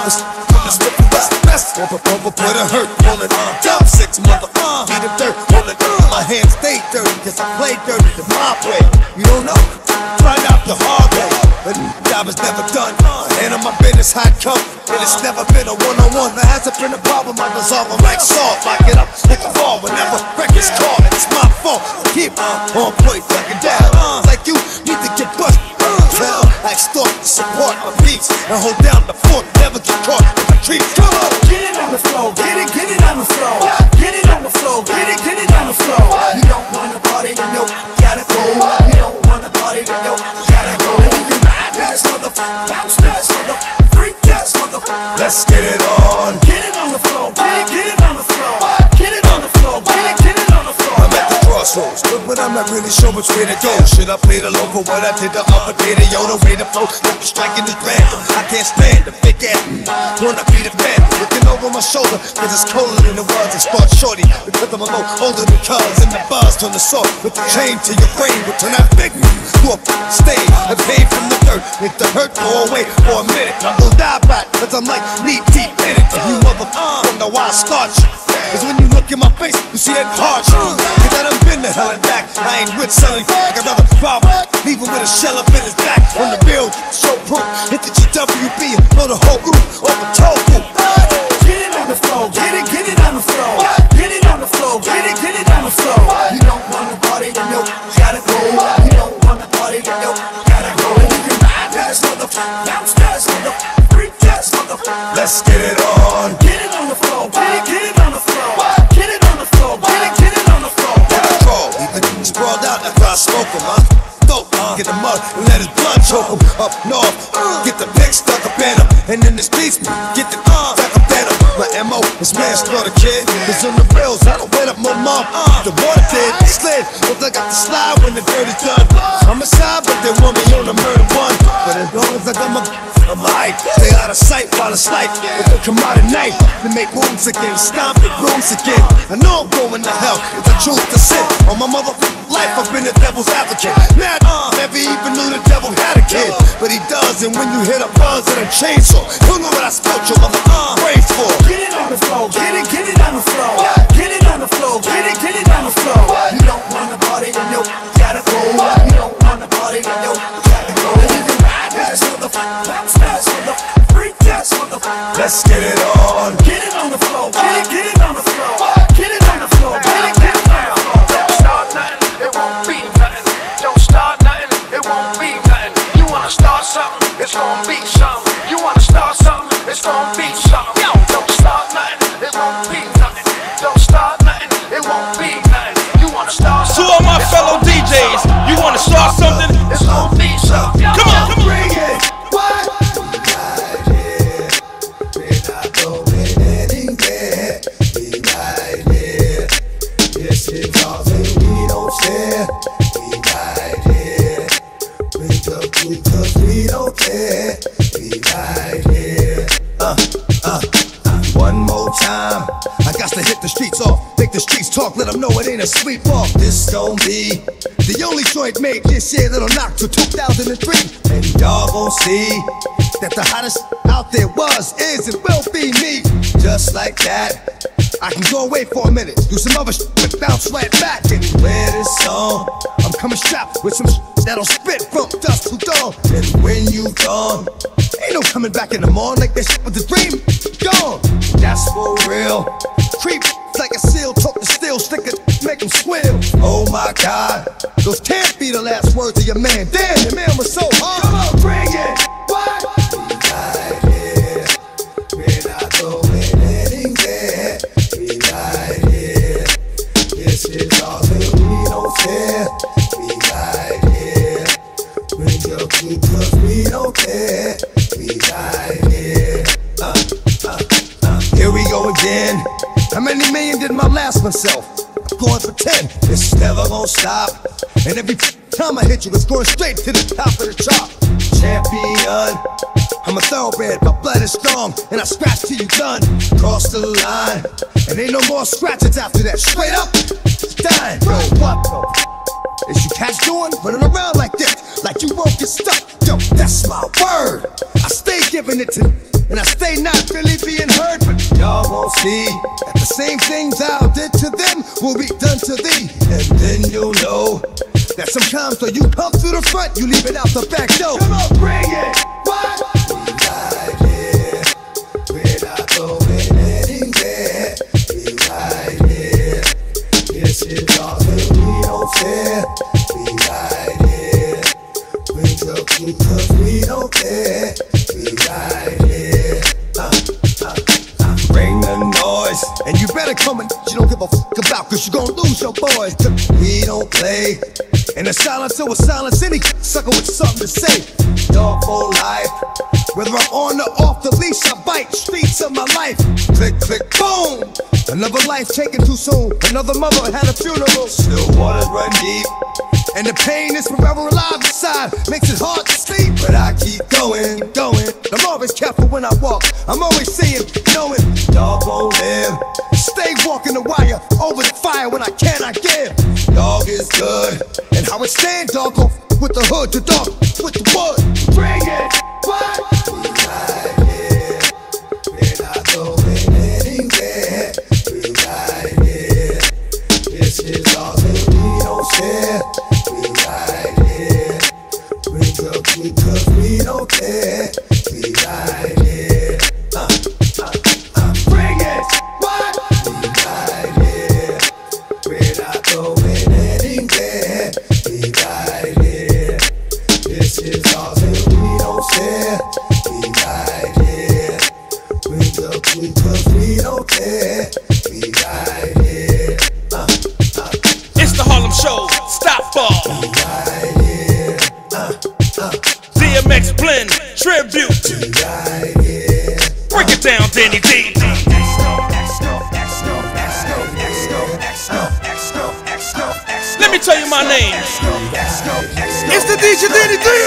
[SPEAKER 4] Let's put the best over put a hurt on it. Dumb 6 mother, beat the dirt on it. My hands stay dirty, cause I play dirty the mob way. You don't know? Find out the hard way. But job is never done. And on my business, hot come. And it's never been a one-on-one. There hasn't been a problem, I dissolve them like salt. Lock it up like a ball whenever records call. And it's my fault. Keep on point, fuck it down. Like you need to get busted. I extort to support my beats and hold down the fort. Never get caught in the creep. Come on,
[SPEAKER 9] get it on the floor, get it on the floor, get it on the floor, get it on the floor. You don't wanna party, then you gotta go. You don't wanna party, then you gotta go. You can ride this motherfucker, bounce this motherfucker, freak this motherfucker.
[SPEAKER 4] Let's get it on.
[SPEAKER 9] Get it on the floor, get it on the floor, get it on the floor, get it on the floor.
[SPEAKER 4] I'm at the crossroads, but I'm not really sure which way to go. Should I play the local, what I did the other day? The Yoda way to flow, like striking this random. I can't stand the fake ass. Wanna be the man, looking over my shoulder, cause it's colder than it was. And start shorty, because I'm a low older than cuz. And the buzz turn the sword, with the chain to your brain. Will turn that big to a stain. And pain from the dirt, if the hurt go away for a minute, I'm gonna die back, cause I'm like knee deep in it. If you motherfucker know why I start you, cause when you look in my face, you see that hard shit. Cause I done been the hell and back. I ain't with selling, I got another problem. Leave him with a shell up in his back. On the build, show proof. Hit the GWB and blow the whole group off the toe group.
[SPEAKER 9] Get it on the floor, get it on the floor, get it on the floor, get it on the floor. You don't wanna party, then you gotta go. You don't wanna party, then you gotta go. You can ride this motherfucker, bounce this motherfucker, freak this motherfucker.
[SPEAKER 4] Let's get it on.
[SPEAKER 9] Get it on the floor, get it on the floor, get it on the floor, get it on the floor.
[SPEAKER 4] Crawl, even sprawled out after I smoke him, dope, get the mud and let his blood choke him. Up north, get the pig stuck up in him. And in this beast, get the stuck up in him. My M.O. is manslaughter, kid. Cause on the rails, I don't wait up my mom. The water did, the slid, but I got the slide when the dirt is done. I'm a side, but they want me on the murder one. But as long as I got I'm alright, stay out of sight while it's light. If they come out at night, to make moves again, stomp the rooms again. I know I'm going to hell, it's the truth to sin. On my motherfucking life, I've been the devil's advocate. Mad, never even knew the devil had a kid, but he does. And when you hit a buzz and a chainsaw, you know what I spelt your mother brains for.
[SPEAKER 9] Get it on the floor, get it on the floor, get it on the floor, get it on the floor. You don't wanna party, then you gotta go. You don't wanna party, then you gotta go. You can ride this motherfucker, bounce this motherfucker, freak this motherfucker.
[SPEAKER 4] Let's get it on.
[SPEAKER 9] Get it on the floor, get it on the floor, get it on the floor, get it on the floor.
[SPEAKER 10] Don't start nothing, it won't be nothing. Don't start nothing, it won't be nothing. You wanna start something, it's gonna be something. You wanna start something, it's gonna be something. Yo, don't start nothing, it won't be nothing. Don't start nothing, it won't be nothing. You wanna start something.
[SPEAKER 1] To all my fellow DJs, you wanna start something?
[SPEAKER 10] It's gonna be something.
[SPEAKER 1] Come on, come on.
[SPEAKER 4] Bring it. What? We're not going anywhere. We right here. This is all that we don't share. We right here. Bring the truth 'cause we don't care. We right here. One more time. I got to hit the streets off. Make the streets talk. Let them know it ain't a sleep-off. This gon' be the only joint made this year that'll knock to 2003. And y'all gon' see that the hottest out there was, is, and will be me. Just like that, I can go away for a minute, do some other shit, but bounce right back. And wear this song, I'm coming strapped with some that'll spit from dusk to dawn. And when you gone, ain't no coming back in the morning. Like that shit was a dream, gone. That's for real. Creep like a seal, talk the steel, stick it, make him squeal. Oh my God, those can't be the last words of your man. Damn, your man was so hard. Come on, bring it. What? We right here. We're not going anywhere. We right here. This is all that we don't care. We right here. Bring your truth 'cause we don't care. We right here. Here we go again. How many million did my last myself? I'm going for 10. It's never gonna stop. And every time I hit you, it's going straight to the top of the chart. Champion. I'm a thoroughbred, my blood is strong, and I scratch till you done. Cross the line, and ain't no more scratches after that. Straight up, it's dying. Yo, what though? Is you catch doing? Running around like this, like you won't get stuck. Yo, that's my word. I stay giving it to and I stay not really being heard, but y'all won't see that the same things thou did to them will be done to thee. And then you'll know that sometimes though you come through the front, you leave it out the back door. Come on, bring it! What? We right here, we're not going anywhere. We right here, this is all that we don't fear. We right here, bring the truth 'cause we don't care. We right here, bring the noise. And you better come and you don't give a fuck about, 'cause you gon' lose your boys. We don't play. In the silence, it was silence. Any sucker with something to say. Dog for life. Whether I'm on or off the leash, I bite. Streets of my life. Click, click, boom. Another life taken too soon. Another mother had a funeral. Still waters run deep. And the pain is forever alive inside. Makes it hard to sleep. But I keep going, going. I'm always careful when I walk. I'm always seeing, knowing. Dog won't live. Stay walking the wire. Over the fire when I cannot give. Dog is good. And how it stand, dog, off with the hood, the dog with the wood. Bring it! What? We right here. We're not going anywhere. We right here. This is all that we don't share. We right here. Bring up because we don't care. We right here. Bring it! What? We right here. We're not going anywhere. We right here. This is all that we don't share. We right here. Bring up because we don't care. We right here.
[SPEAKER 1] It's the Harlem Show, Stop Ball.
[SPEAKER 4] We right here.
[SPEAKER 1] DMX Blend, Tribute.
[SPEAKER 4] We right here.
[SPEAKER 1] Break it down, Danny D. Let me tell you my name. It's the DJ Danny D.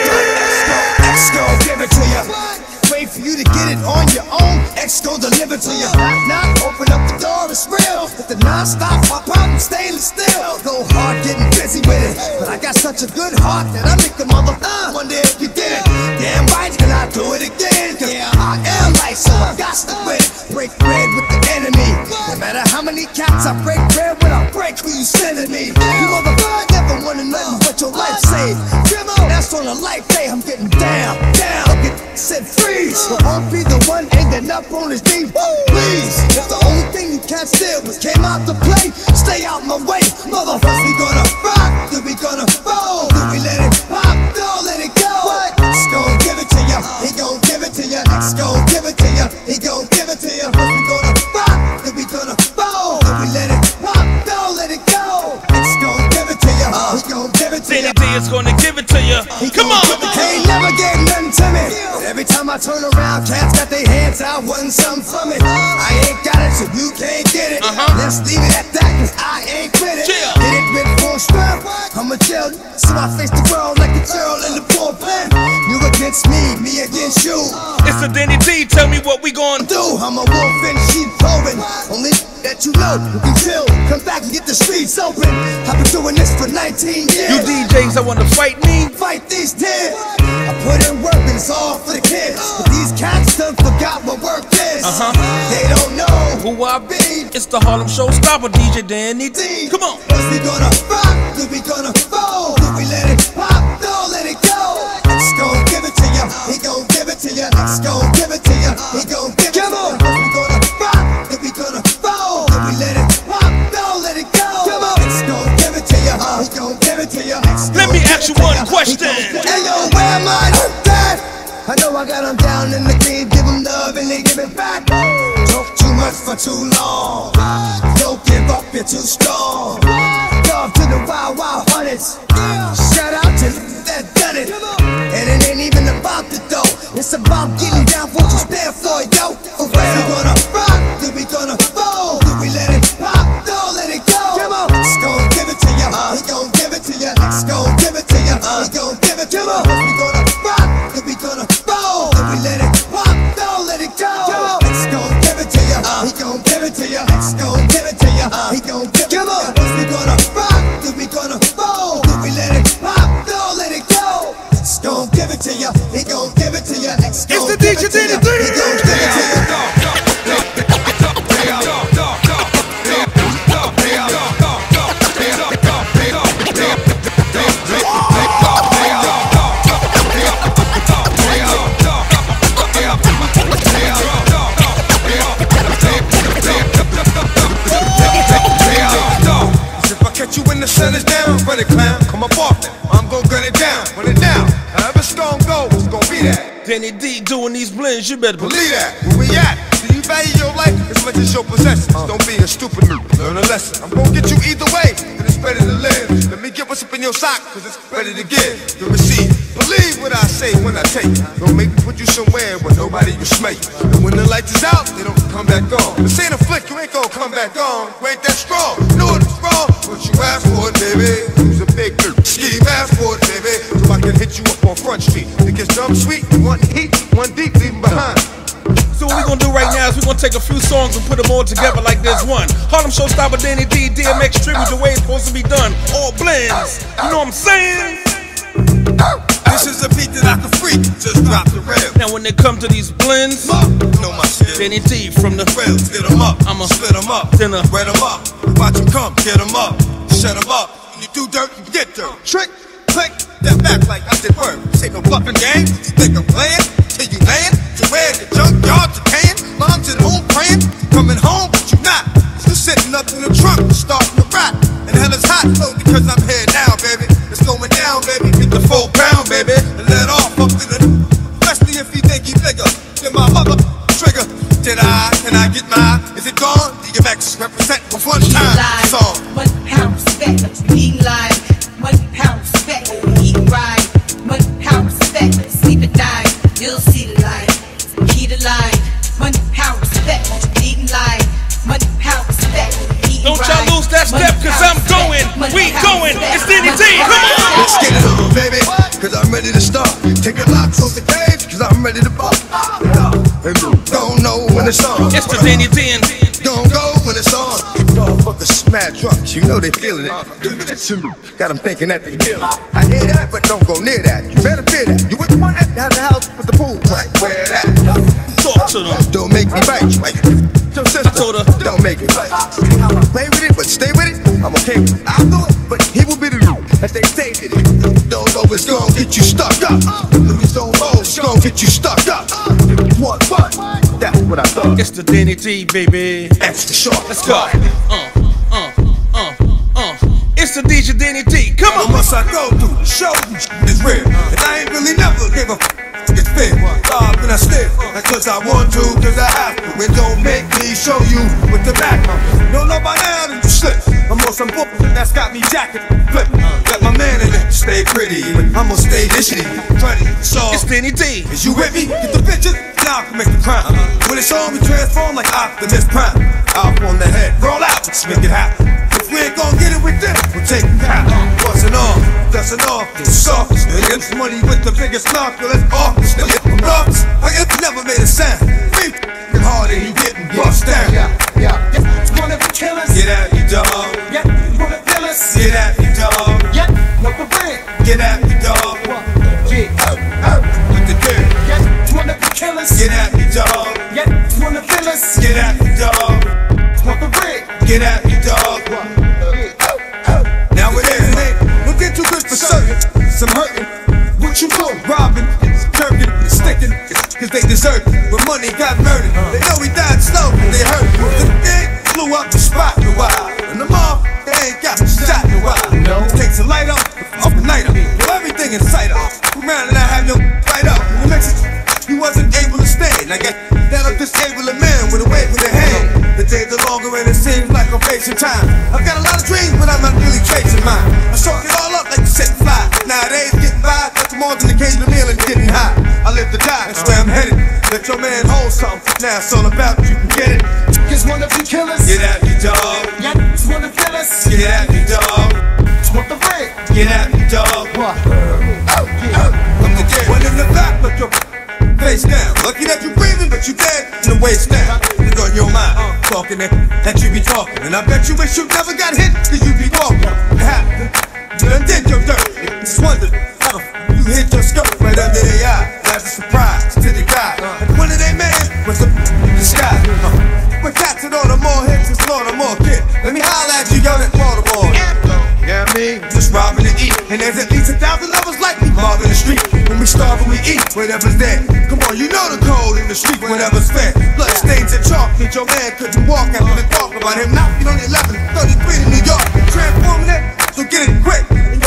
[SPEAKER 4] X gon' give it to ya. Wait for you to get it on your own. X gon' deliver to ya. Knock, open up the door, it's real. With the non-stop pop out and stainless steel. Go hard getting busy with it, but I got such a good heart that I make the mother wonder if you did it. Damn right, can I do it again? Cause I am light, so I got to win. Break bread with the enemy. No matter how many cats I break bread with, I break who you sending me. You motherfucker never wanted nothing but your life saved. That's on a life day, I'm getting down, down. Get set free. But won't be the one hanging up on his knee. Please, if the only thing you can't steal was came out to play, stay out my way. Motherfuckers, we gonna rock, then we gonna roll. Then we let it pop, don't let it go. X gon' give it to ya, he gon' give it to ya. X gon' give it to ya, he gon' give it to ya. First we gonna rock, then we gonna roll. Then we let it pop, don't let it go. X gon' give it to ya, he gon' give it to ya.
[SPEAKER 1] Danny D is gonna give it to you. Come on.
[SPEAKER 4] They ain't never gave nothing to me. But every time I turn around, cats got their hands out, wanting something from it. I ain't got it, so you can't get it. Let's leave it at that, 'cause I ain't with it. Hit it with full strength. I'm a chill, so I face the world like a girl in the bullpen. You against me against you.
[SPEAKER 1] It's the Danny D, tell me what we gonna do.
[SPEAKER 4] I'm a wolf in sheep clothing. Only that you know, you can chill. Come back and get the streets open. I've been doing this for 19 years.
[SPEAKER 1] You DJs that wanna fight me?
[SPEAKER 4] Fight these dead. I put in work and it's all for the kids. But these cats done forgot what work is. They don't know who I be.
[SPEAKER 1] It's the Harlem Show Stopper, DJ Danny D. Come on.
[SPEAKER 4] First we gonna rock, then we gonna roll. Then we let it pop, don't let it go. X gon' give it to ya, he gon' give it to ya. X gon' give it to ya, he gon' give it to ya. First we gonna rock, then we gonna roll. Then we let it pop, don't let it go. X gon' give it to ya, he gon' give it to ya.
[SPEAKER 1] Let me ask you one question.
[SPEAKER 4] Hey yo, where am I? Dad? I know I got them down in the game, give them love and they give it back. Talk too much for too long. Don't give up, you're too strong. Love to the wild, wild hunters. Shout out to that done it. And it ain't even about the dough. It's about getting down for what you stand for, yo. For real. We gonna rock, then we gonna roll. Then we let it pop, don't let it go. X gon' give it to ya, he gon' give it to ya. X gon' give it to ya, he gon' give it to ya. We gonna rock, then we gonna roll. Then we let it pop, don't let it go. X gon' give it to ya, he gon' give it to ya. X gon' give it to ya, he gon' give it to ya. We gonna rock, then we gonna roll. Then we let it pop, don't let it go. X gon' give it to ya, he gon' give it to ya. X gon' give it to ya, he gon' give it to ya.
[SPEAKER 7] run it, clown. Come up off that. I'm gon' gun it down, run it down. However it's gon' go, it's gon' be that.
[SPEAKER 1] Danny D doing these blends, you better
[SPEAKER 7] believe that. Where we at? Do you value your life as much as your possessions? Don't be a stupid noob. Learn a lesson. I'm gon' get you either way, but it's better to live. Let me get what's up in your sock, cause it's better to give than receive. Believe what I say when I take it. Don't make me put you somewhere where nobody will smell you. And when the lights is out, they don't come back on. This ain't a flick, you ain't gon' come back on. You ain't that strong. You know it's wrong. What you ask for it, baby. Who's a big dude? Ski ask for it, baby. So I can hit you up on Front Street. It gets dumb sweet, one heat, one deep, leaving behind.
[SPEAKER 1] So what we gonna do right now is we gonna take a few songs and put them all together like this one. Harlem Showstopper, Danny D, DMX tribute, the way it's supposed to be done. All blends. You know what I'm saying?
[SPEAKER 7] This is a beat that I can freak. Just drop the rail.
[SPEAKER 1] Now when they come to these blends,
[SPEAKER 7] you know my shit.
[SPEAKER 1] Danny D from the
[SPEAKER 7] rails, get them up. I'ma split them up.
[SPEAKER 1] Then
[SPEAKER 7] red them up. Watch them come, get them up. Shut them up. When you do dirt, you get dirt. Trick, click, that back like I did work. Take a bluffing game. You think I'm playing? Till you land. To where the junkyard decaying. Moms at home praying. Coming home, but you not. Still sitting up in the trunk, starting to rot. And hell is hot, so because I'm here now, baby. It's going down, baby. Get the full pound, baby. And let off up in the. Especially if you think he bigger than my mother trigger. Can I get mine? Is it gone? DMX represent for one time song.
[SPEAKER 11] 1 pound respect, eating live. 1 pound respect, eating right. 1 pound respect, sleep at night. You'll see the light. Key to life. 1 pound respect, eating live. 1 pound respect, eating right.
[SPEAKER 1] Don't y'all lose that step, cause I'm going. We going. It's Danny D. Come on.
[SPEAKER 7] Let's get it on, baby. Cause I'm ready to start. Take a lock off the cage, cause I'm ready to bop. Don't know when it's on.
[SPEAKER 1] It's the Danny D and
[SPEAKER 7] don't go when it's on. Motherfuckers mad drunks, you know they feeling it. Got them thinking that they feel it. I hear that, but don't go near that. You better fear that. You wouldn't want that to have the house with the pool right where that.
[SPEAKER 1] Talk to them.
[SPEAKER 7] Don't make me bite you. Your sister,
[SPEAKER 1] I told her,
[SPEAKER 7] don't make me bite you. Play with it, but stay with it. I'm okay with it. I'll do it, but he will be the rule. As they stated it. Don't know it's gonna get you stuck up. Please don't know it's gonna get you stuck up. What? That's what I thought.
[SPEAKER 1] It's the Danny D, baby.
[SPEAKER 7] Extra short.
[SPEAKER 1] Let's go. It's the DJ Danny D. Come on.
[SPEAKER 7] What must I go through? Show you it's real. And I ain't really never gave a it's fair. Rob and I slip. That's cause I want to, cause I have to. It don't make me show you with the back. Don't know by now that you slip. I'm on some book that's got me jacket flipping. Got my man in it. Stay pretty, but I'ma stay this shit. So
[SPEAKER 1] it's Danny D.
[SPEAKER 7] Is you with me? Get the picture. Now I can make the crime. When it's on, we transform like Optimus Prime. Out on the head, roll out, let's make it happen. If we ain't gon' get it with them, we'll take it out. Bustin' off, dustin' off, the softest niggas. Money with the biggest snorkel, that's office nigga. I'm lost, I guess never made a sound. Beef, harder, he getting bust down.
[SPEAKER 9] You wanna be killers?
[SPEAKER 7] Get out, you dog.
[SPEAKER 9] Yeah, you wanna kill us?
[SPEAKER 7] Get out, you dog.
[SPEAKER 9] Yeah, no for bread.
[SPEAKER 7] Get out, you dog. With the dirt.
[SPEAKER 9] Yeah, you wanna be killers?
[SPEAKER 7] Get out, you dog.
[SPEAKER 9] Yeah, you wanna kill us?
[SPEAKER 7] Get out, you dog.
[SPEAKER 9] Want the bread?
[SPEAKER 7] Get out, you dog. Now it is, man. Don't get too good for certain. Some hurting. What you doing? Robbing, jerking, sticking. Cause they deserve it. When money got murdered, they know he died slow. They hurt. The thing flew up the spot in a while. And the mob, they ain't got shot in a while. It takes a light up a night up. Well, everything in sight up. Around and I have no fight up. What makes it? He wasn't able to stand. I got that up disable a man with a wave with a hand. The days are longer and it seems like I'm facing time. I've got a lot of dreams, but I'm not really chasing mine. I soak it all up like a set fly. Nowadays, getting by, that's more than occasional meal and getting high. I live to die, that's where I'm headed. Let your man hold something. Now it's all about you can get it.
[SPEAKER 9] Just wanna be killers?
[SPEAKER 7] Get at me, dog.
[SPEAKER 9] Yeah, just wanna kill us?
[SPEAKER 7] Get at me, dog.
[SPEAKER 9] Just want the bread?
[SPEAKER 7] Get at me, dog.
[SPEAKER 9] What?
[SPEAKER 7] I'm the dead. One in the back, look your face down. Lucky that you breathing, but you dead in the waist now. It's on your mind, talking that you be talking. And I bet you wish you never got hit, cause you be walking. You done did your dirt. Just wondered how you hit your skirt right under their eye. That's a surprise to the guy. And one of they men was in the sky. When cats and order more hits and slaughter more kid. Let me holler at you, yo, that Baltimore. Yeah, me, just robbing to eat. And there's at least 1,000 lovers like me, mobbing the street. When we starve and we eat, whatever's there. Come on, you know the code in the street, whatever's fair. Blood stains and chalk, meet your man couldn't walk after the talk about him knocking on the 1133 in New York. Transforming it, so get it quick. And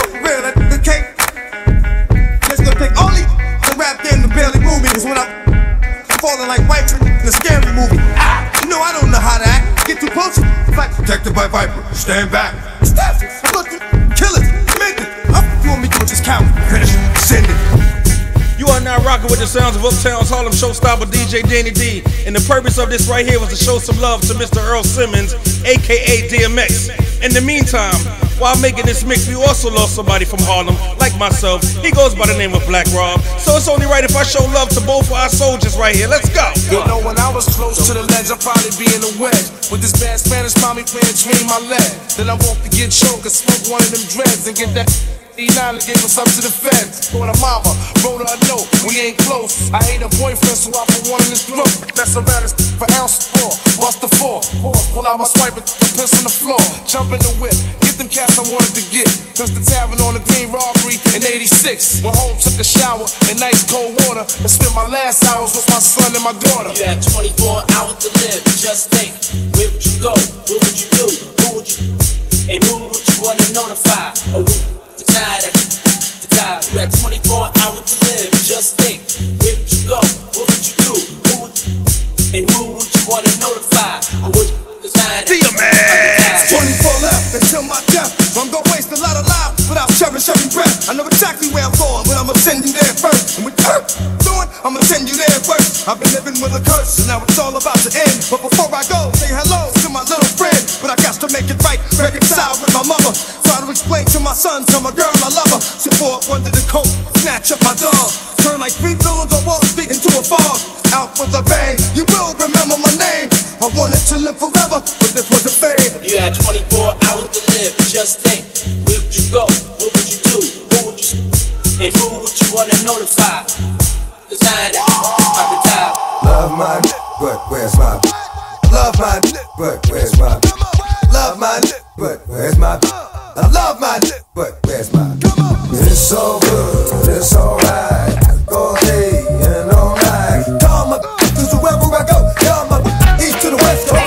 [SPEAKER 4] know how to act. Get too close, like protected by Viper. Stand back. Step, look, kill it, make it. You want me to just count, finish, send it.
[SPEAKER 1] You are now rocking with the sounds of Uptown's Harlem Showstopper DJ Danny D. And the purpose of this right here was to show some love to Mr. Earl Simmons, aka DMX. In the meantime, while making this mix, we also lost somebody from Harlem, like myself. He goes by the name of Black Rob. So it's only right if I show love to both of our soldiers right here. Let's go.
[SPEAKER 10] You know, when I was close to the ledge, I'd probably be in the wedge. With this bad Spanish mommy playing between my leg. Then I walk to get choked and smoke one of them dreads and get that E9 and gave us up to the feds. For the mama, wrote her a note, we ain't close. I hate her boyfriend, so I put one in his throat. That's around his for ounce 4, bust the 4. Pull out my swipe and piss on the floor. Jump in the whip, get them cats I wanted to get. Cause the tavern on the Green Robbery in 86. Went home, took a shower in nice cold water, and spent my last hours with my son and my daughter.
[SPEAKER 12] You had 24 hours to live, just think. Where would you go? What would you do? Who would you? And who would you want to notify? Or who? You had 24 hours to live, just think. Where would you go? What would you do? Who would you? And who would you want to notify? Or would you decide?
[SPEAKER 4] DMX! 24 left until my death. I'm gonna waste a lot of lives without cherish every breath. I know exactly where I'm going, but I'ma send you there first. And with earth doing, I'ma send you there first. I've been living with a curse, and now it's all about to end. But before I go, say hello to my little friend. But I got to make it right, reconcile with my mother. Try to explain to my son, tell my girl I love her. Support under the coat, snatch up my dog. Turn like 3 villains on Wall Street into a fog. Out with a bang, you will remember my name. I wanted to live forever, but this was a fade.
[SPEAKER 12] You had 24 hours to live, just think. Where would you go? What would you do? Who would you? And who would you want to notify? Decide at the top.
[SPEAKER 3] Love my but where's my? Love my but where's my? Love my but where's my? I love my but where's my? It's so good, it's alright. All day and all night. Call my cause wherever I go, call my east to the west coast.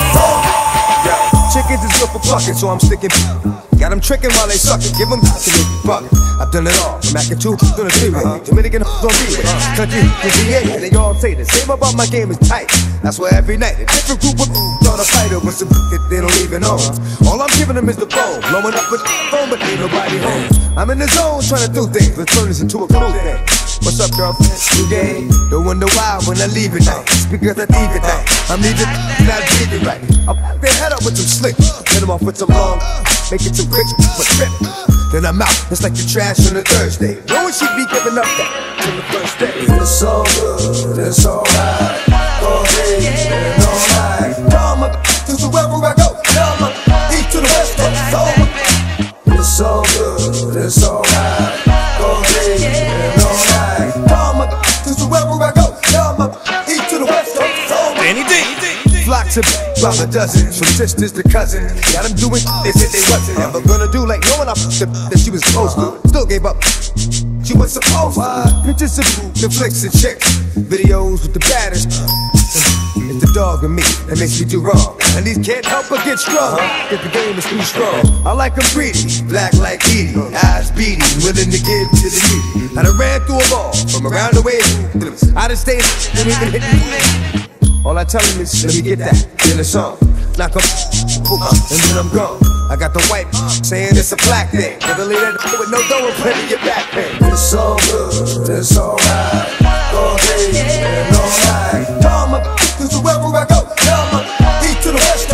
[SPEAKER 3] Chickens is good for plucking, so I'm sticking. Got them tricking while they sucking. Give them to me, bugging. I've done it all. From acting 2 to the 3-way. Dominican on B-way. Country to VA. They all say the same about my game is tight. That's why every night a different group of thought a fighter with some that they don't even know. All I'm giving them is the phone. Blowing up with the phone, but ain't nobody home. I'm in the zone trying to do things. Let's turn this into a cool thing. What's up, girlfriend? You gay? Don't wonder why when I leave at night. It's because I leave at night. I'm leaving, not breathing right. I'll put their head up with some slick. Hit them off with some long. Make it some quick, but rip. Then I'm out. It's like the trash on a Thursday. No one should be giving up that till the first day. It's so good, it's alright. All day and all night. Call my cause wherever I go, call my east to the west coast. It's so good, it's alright. All day and all night. Call my cause wherever I go, call my east to the west coast.
[SPEAKER 1] Danny D.
[SPEAKER 3] Flocks of by the dozens, from sisters to cousins. Got them doing they said they wasn't ever gonna do, like knowing I f***ed that she was supposed to. Still gave up. She was supposed to. Pictures of the flicks and chicks, videos with the baddest. It's the dog in me that makes me do wrong, and these can't help but get strong. Cause the game is too strong. I like them greedy, black like Edie, eyes beady, willing to give to the needy. I done ran through a ball from around the way. I done stayed, didn't even hit me. All I tell him is, let me get that in the song. Knock up, and then I'm gone. I got the white saying it's a black thing. Never leave that with no dough and plenty your back pain. It's so good, it's alright. All day and all night. Call my cause wherever I go, call my east to the west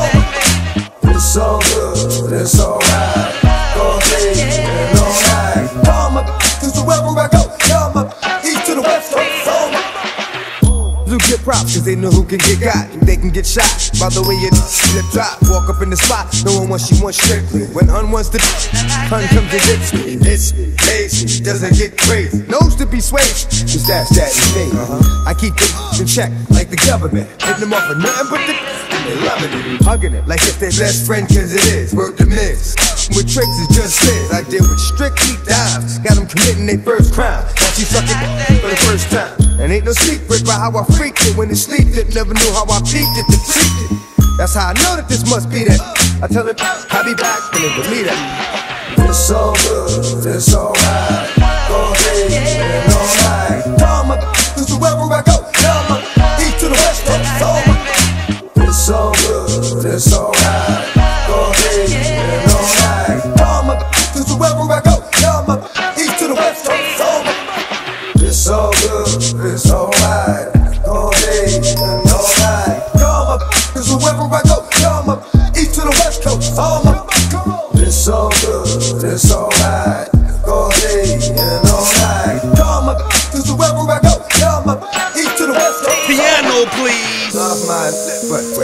[SPEAKER 3] coast. It's so good, it's alright. All day and all night. Call my cause wherever I go, call my east to the west coast. You get props cause they know who can get got. They can get shot by the way you flip drop. Walk up in the spot, no one wants you want strictly. When hun wants to hun comes and hits me. Hits me, lazy, doesn't get crazy. Knows to be swayed, cause that's that me. I keep them in check like the government. Hitting them off for nothing but the and they loving it. Hugging it like it's their best friend cause it is. Work the miss. With tricks is just this. I deal with strictly dimes. Got them committing their first crime. Now she sucking for the first time. And ain't no secret by how I freaked it. When it sleeped it, never knew how I peaked it, depleted it. That's how I know that this must be that. I tell them I'll be back and they believe that. It's so good, it's alright. All day and all night. Call my cause wherever I go, call my east to the west coast. It's so good.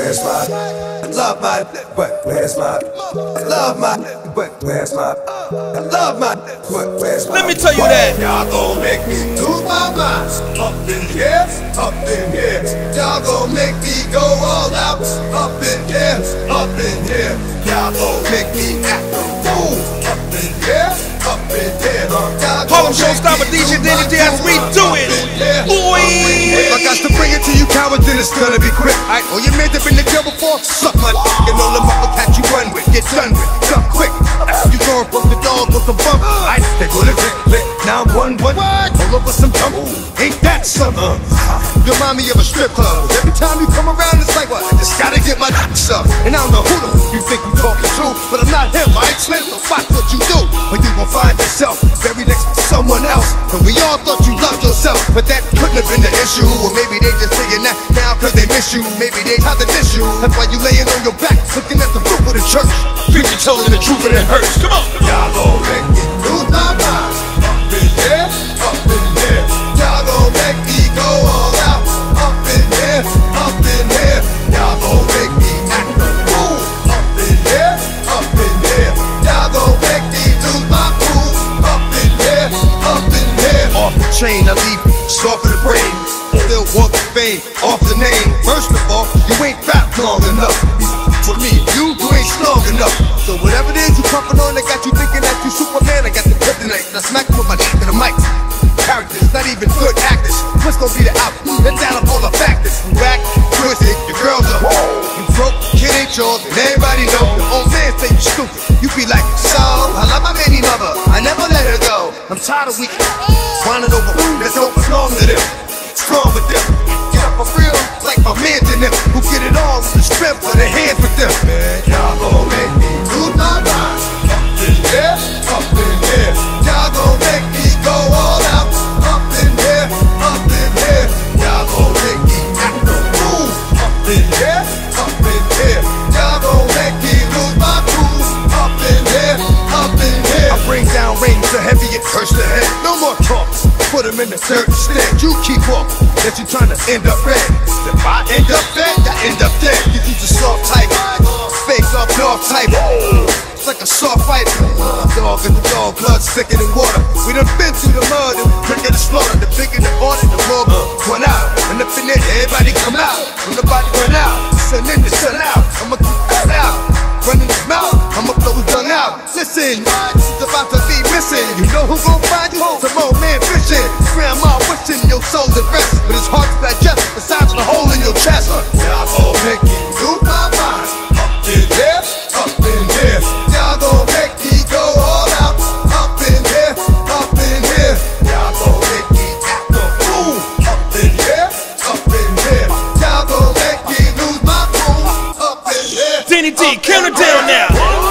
[SPEAKER 3] where's my, I love my, but where's my, I love my, but where's my, I love my, but where's my.
[SPEAKER 1] Let me tell you that.
[SPEAKER 3] Y'all gon' make me lose my mind. Up in here, up in here. Y'all gon' make me go all out. Up in here, up in here. Y'all gon' make me act a fool. Up in here, up in here.
[SPEAKER 1] Harlem Showstopper DJ Danny D as we do it. Boy,
[SPEAKER 4] if I got to bring it to you cowards, then it's gonna be quick. Oh, you made up in the jail before? Suck my dick and all the motherfuckers you run with. Get done with, come quick. You going from the dog with the bump? They gonna click. Now I'm 1-1. All over some tumble. Ain't that something? You remind me of a strip club. Every time you come around, it's like what? I just gotta get my dick sucked. And I don't know who the f you think you talking to, but I'm not him. I ain't slim, so watch what you do. But you gon' find yourself very next to someone else. And we all thought you loved yourself, but that couldn't have been the issue. Or maybe they just saying that now cause they miss you. Maybe they tried to diss you. That's why you laying on your back, looking at the roof of the church. Preacher telling the truth and it hurts. Come on.
[SPEAKER 3] Y'all gon' make me lose my mind. Up in here, up in here. Y'all gon' make me go all out. Up in here, up in here. Y'all gon' make me act a fool. Up in here, up in here. Y'all gon' make me lose my cool. Up in here, up in here.
[SPEAKER 4] Off the chain, I leave soft for the brain. Still walk the fame, off the name. First of all, you ain't rap long enough. For me, you ain't strong enough. So whatever it is you pumping on, I got you thinking that you Superman. I got the kryptonite, I smack you with my dick in the mic. Characters, not even good actors. What's gonna be the outcome? Let's add up all the factors. You whack, twisted, your girl's a hoe. You broke, kid ain't yours, and everybody know. Your own man say you stupid. You be like, so, I love my baby mother, I never let her go. I'm tired of weak, wanted over, let's hope it's long to them. Strong with them, get up for real, like my man to them. Who get it all with the strength of their hands with them.
[SPEAKER 3] Man, y'all gon' make me lose my mind. Up in here, up in here. Y'all gon' make me go all out. Up in here, up in here. Y'all gon' make me act a fool. Up in here, up in here. Y'all gon' make me lose my cool. Up in here, up in here.
[SPEAKER 4] I bring down rain so heavy it hurts the head. No more talks, put them in the dirt instead. You keep walking, that you trying to end up red. If I end up dead, I end up dead. You use a soft type, face off dog type. It's like a soft fight. Dog in the dog, blood thicker than water. We done been through the mud and quick to the slaughter. The bigger the order, the more run out. And up in there, everybody come out. When the body run out, sun in the sun out. I'ma keep that out. Running his mouth, I'ma blow his gun out. Listen, it's about to be missing. You know who gon' find you? Some old man fishing. Grandma wishing your soul to rest, but it's hard to digest the size of the hole in your chest.
[SPEAKER 3] Y'all gon' make me lose my mind. Up in here, up in here. Y'all gon' make me go all out. Up in here, up in here. Y'all gon' make me act a fool. Up in here, up in here. Y'all gon' make me lose my cool. Up in here.
[SPEAKER 1] Danny D, count it down now.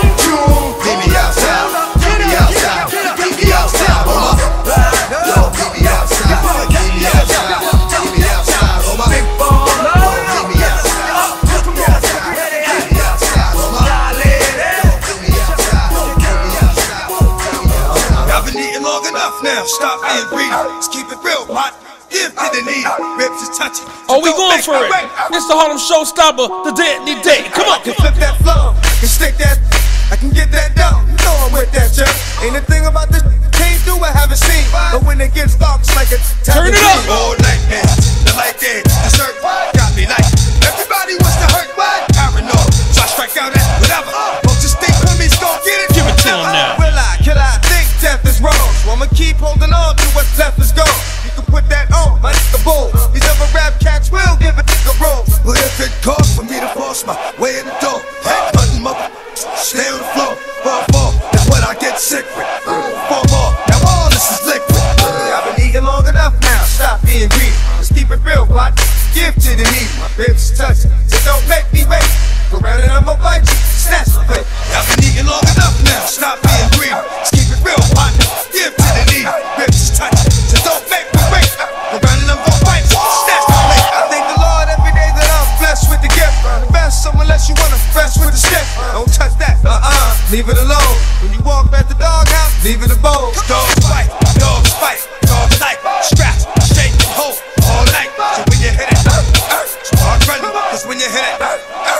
[SPEAKER 3] Meet me outside. Meet me outside. Meet me outside. Yo, meet me outside. Meet me outside. Meet me outside. Oh my big ball. Meet me outside. Meet me outside. Meet me outside. Oh my meet me outside. Meet me outside.
[SPEAKER 4] I've been eating long enough now. Stop being greedy. Let's keep it real, hot. Give to the need. Ribs is touching.
[SPEAKER 1] Oh, we going for it. It's the Harlem Showstopper, the Danny D. Come on.
[SPEAKER 7] I can flip that flow, I can stick that, I can get that down. You know I'm with that jump. Ain't a thing about this can't do I haven't seen. But when it gets dark, it's like a
[SPEAKER 1] turn it up.
[SPEAKER 4] All night, man. The light there, dessert got me like everybody wants to hurt. What? Paranoid, so I strike out at whatever. Folks just think homies gon' get it.
[SPEAKER 1] Give it to him now.
[SPEAKER 7] Will I? Could I think death is wrong? So I'ma keep holding on to what's left is gone. You can put that on, my nigga bull. These other rap cats will give a nigga roll.
[SPEAKER 4] But if it costs for me to force my way in the door, hey, hunting mother, stay on the floor. Fall, that's what I get sick with. 4 more, now all this is liquid.
[SPEAKER 7] I've been eating long enough now, stop being greedy. Let's keep it real, what? Give to the needy. My ribs is touching, so don't make me wait. Go round and I'ma bite you, snatch the plate.
[SPEAKER 4] I've been eating long enough now, stop being greedy. Let's keep it real, what? Give to the needy. Ribs is touching, so don't make me wait. Go round and I'ma bite you, snatch the plate.
[SPEAKER 7] I thank the Lord every day that I'm blessed with the gift. The best, so unless you wanna fresh with the stick, don't touch that, leave it alone. When you walk past the doghouse, leave it alone.
[SPEAKER 4] Dogs fight, dogs like, scratch, shake, hold, all night. So when you hit it, start running, cause when you hit it,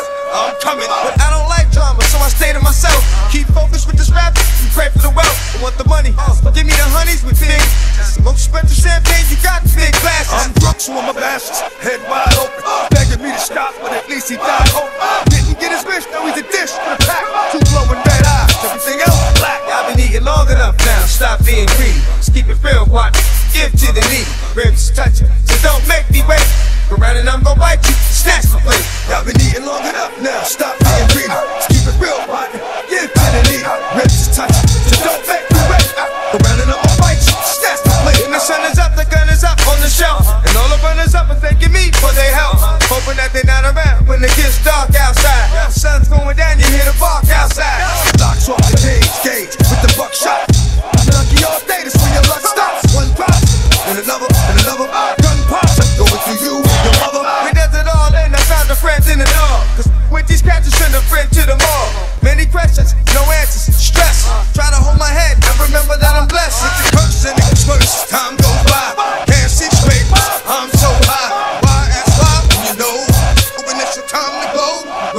[SPEAKER 7] coming. But I don't like drama, so I stay to myself. Keep focused with this rap and pray for the wealth. I want the money, give me the honeys with big. Most expensive champagne, you got big glasses.
[SPEAKER 4] I'm drunk, so I'm a bastard, head wide open, begging me to stop, but at least he died open. Didn't get his wish, now he's a dish with a pack, two glowing red eyes, everything else black.
[SPEAKER 7] I've been eating long enough now, stop being greedy. Just keep it real, watch, give to the needy. Ribs touch it, so don't make me wait. Go around and I'm gonna bite you, snatch my plate.
[SPEAKER 4] I've been eating long enough now, stop being greedy. Just keep it real, watch, give to the needy. Ribs touch it, so don't make me wait. Go around and I'm gonna bite you, snatch my plate.
[SPEAKER 7] When the sun is up, the gun is up on the shelf, and all the runners up are thanking me for their help. Hoping that they're not around when it gets dark outside. The sun's going down, you hear the bark outside.
[SPEAKER 4] Locks off the gauge with the buckshot. Lucky all day, that's when your luck stops. One drop, and another, gun pops. Going through you and your mother.
[SPEAKER 7] We does it all, and I found the friends in the dog. Cause with these cats, send a friend to the mall. Many questions, no answers, stress. Try to hold my head, and remember that I'm blessed.
[SPEAKER 4] With the curse and the curse, time goes by. Can't see straight, I'm so high. Why ask why when you know when it's your time to go?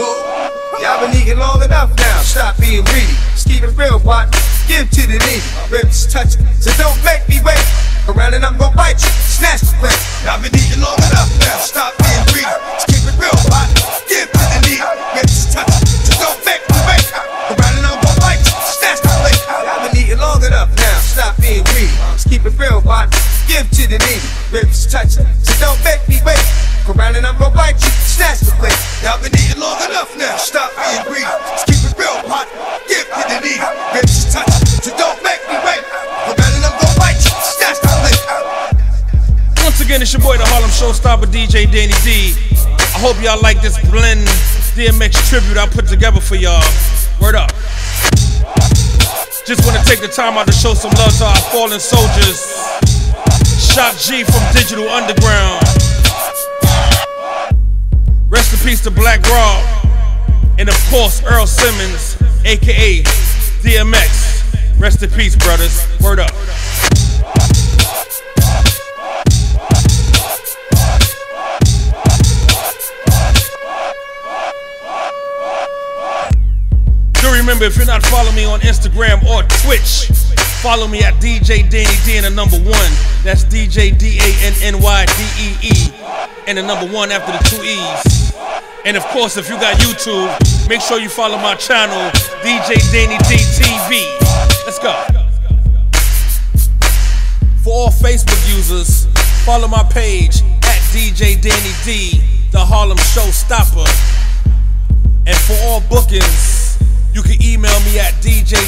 [SPEAKER 7] Y'all been eating long enough now, stop being greedy. Just keep it real, what? Give to the needy. Ribs touch it, so don't make me wait. Around and I'm gonna bite you, snatch the plate.
[SPEAKER 4] I've been eating long enough now, stop being greedy. Just keep it real, what? Give to the needy. Ribs touch it, so don't make me wait. Around and I'm gonna bite you, snatch the plate.
[SPEAKER 7] I've been eating long enough now, stop being greedy. Just keep it real, what? Give to the needy. Ribs touch it, so don't make me wait. Around and I'm gonna bite you, snatch the plate.
[SPEAKER 4] I've been eating long enough now, stop being greedy. Just keep it real, what? Give to the needy. Ribs touch it, so don't make me wait. Around and I'm gonna bite you, snatch the plate.
[SPEAKER 1] Once again, it's your boy, the Harlem Showstopper, DJ Danny D. I hope y'all like this blend DMX tribute I put together for y'all. Word up. Just want to take the time out to show some love to our fallen soldiers. Shock G from Digital Underground. Rest in peace to Black Rob. And of course, Earl Simmons, aka DMX. Rest in peace, brothers. Word up. Do remember, if you're not following me on Instagram or Twitch, follow me at DJ Danny D and the number 1. That's DJ DANNYDEE and the number 1 after the 2 E's. And of course, if you got YouTube, make sure you follow my channel, DJ Danny D TV. Let's go. For all Facebook users, follow my page at DJ Danny D, the Harlem Showstopper. And for all bookings, you can email me at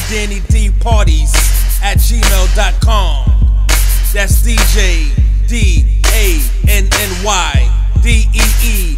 [SPEAKER 1] djdannydparties@gmail.com. That's DJDANNYDEE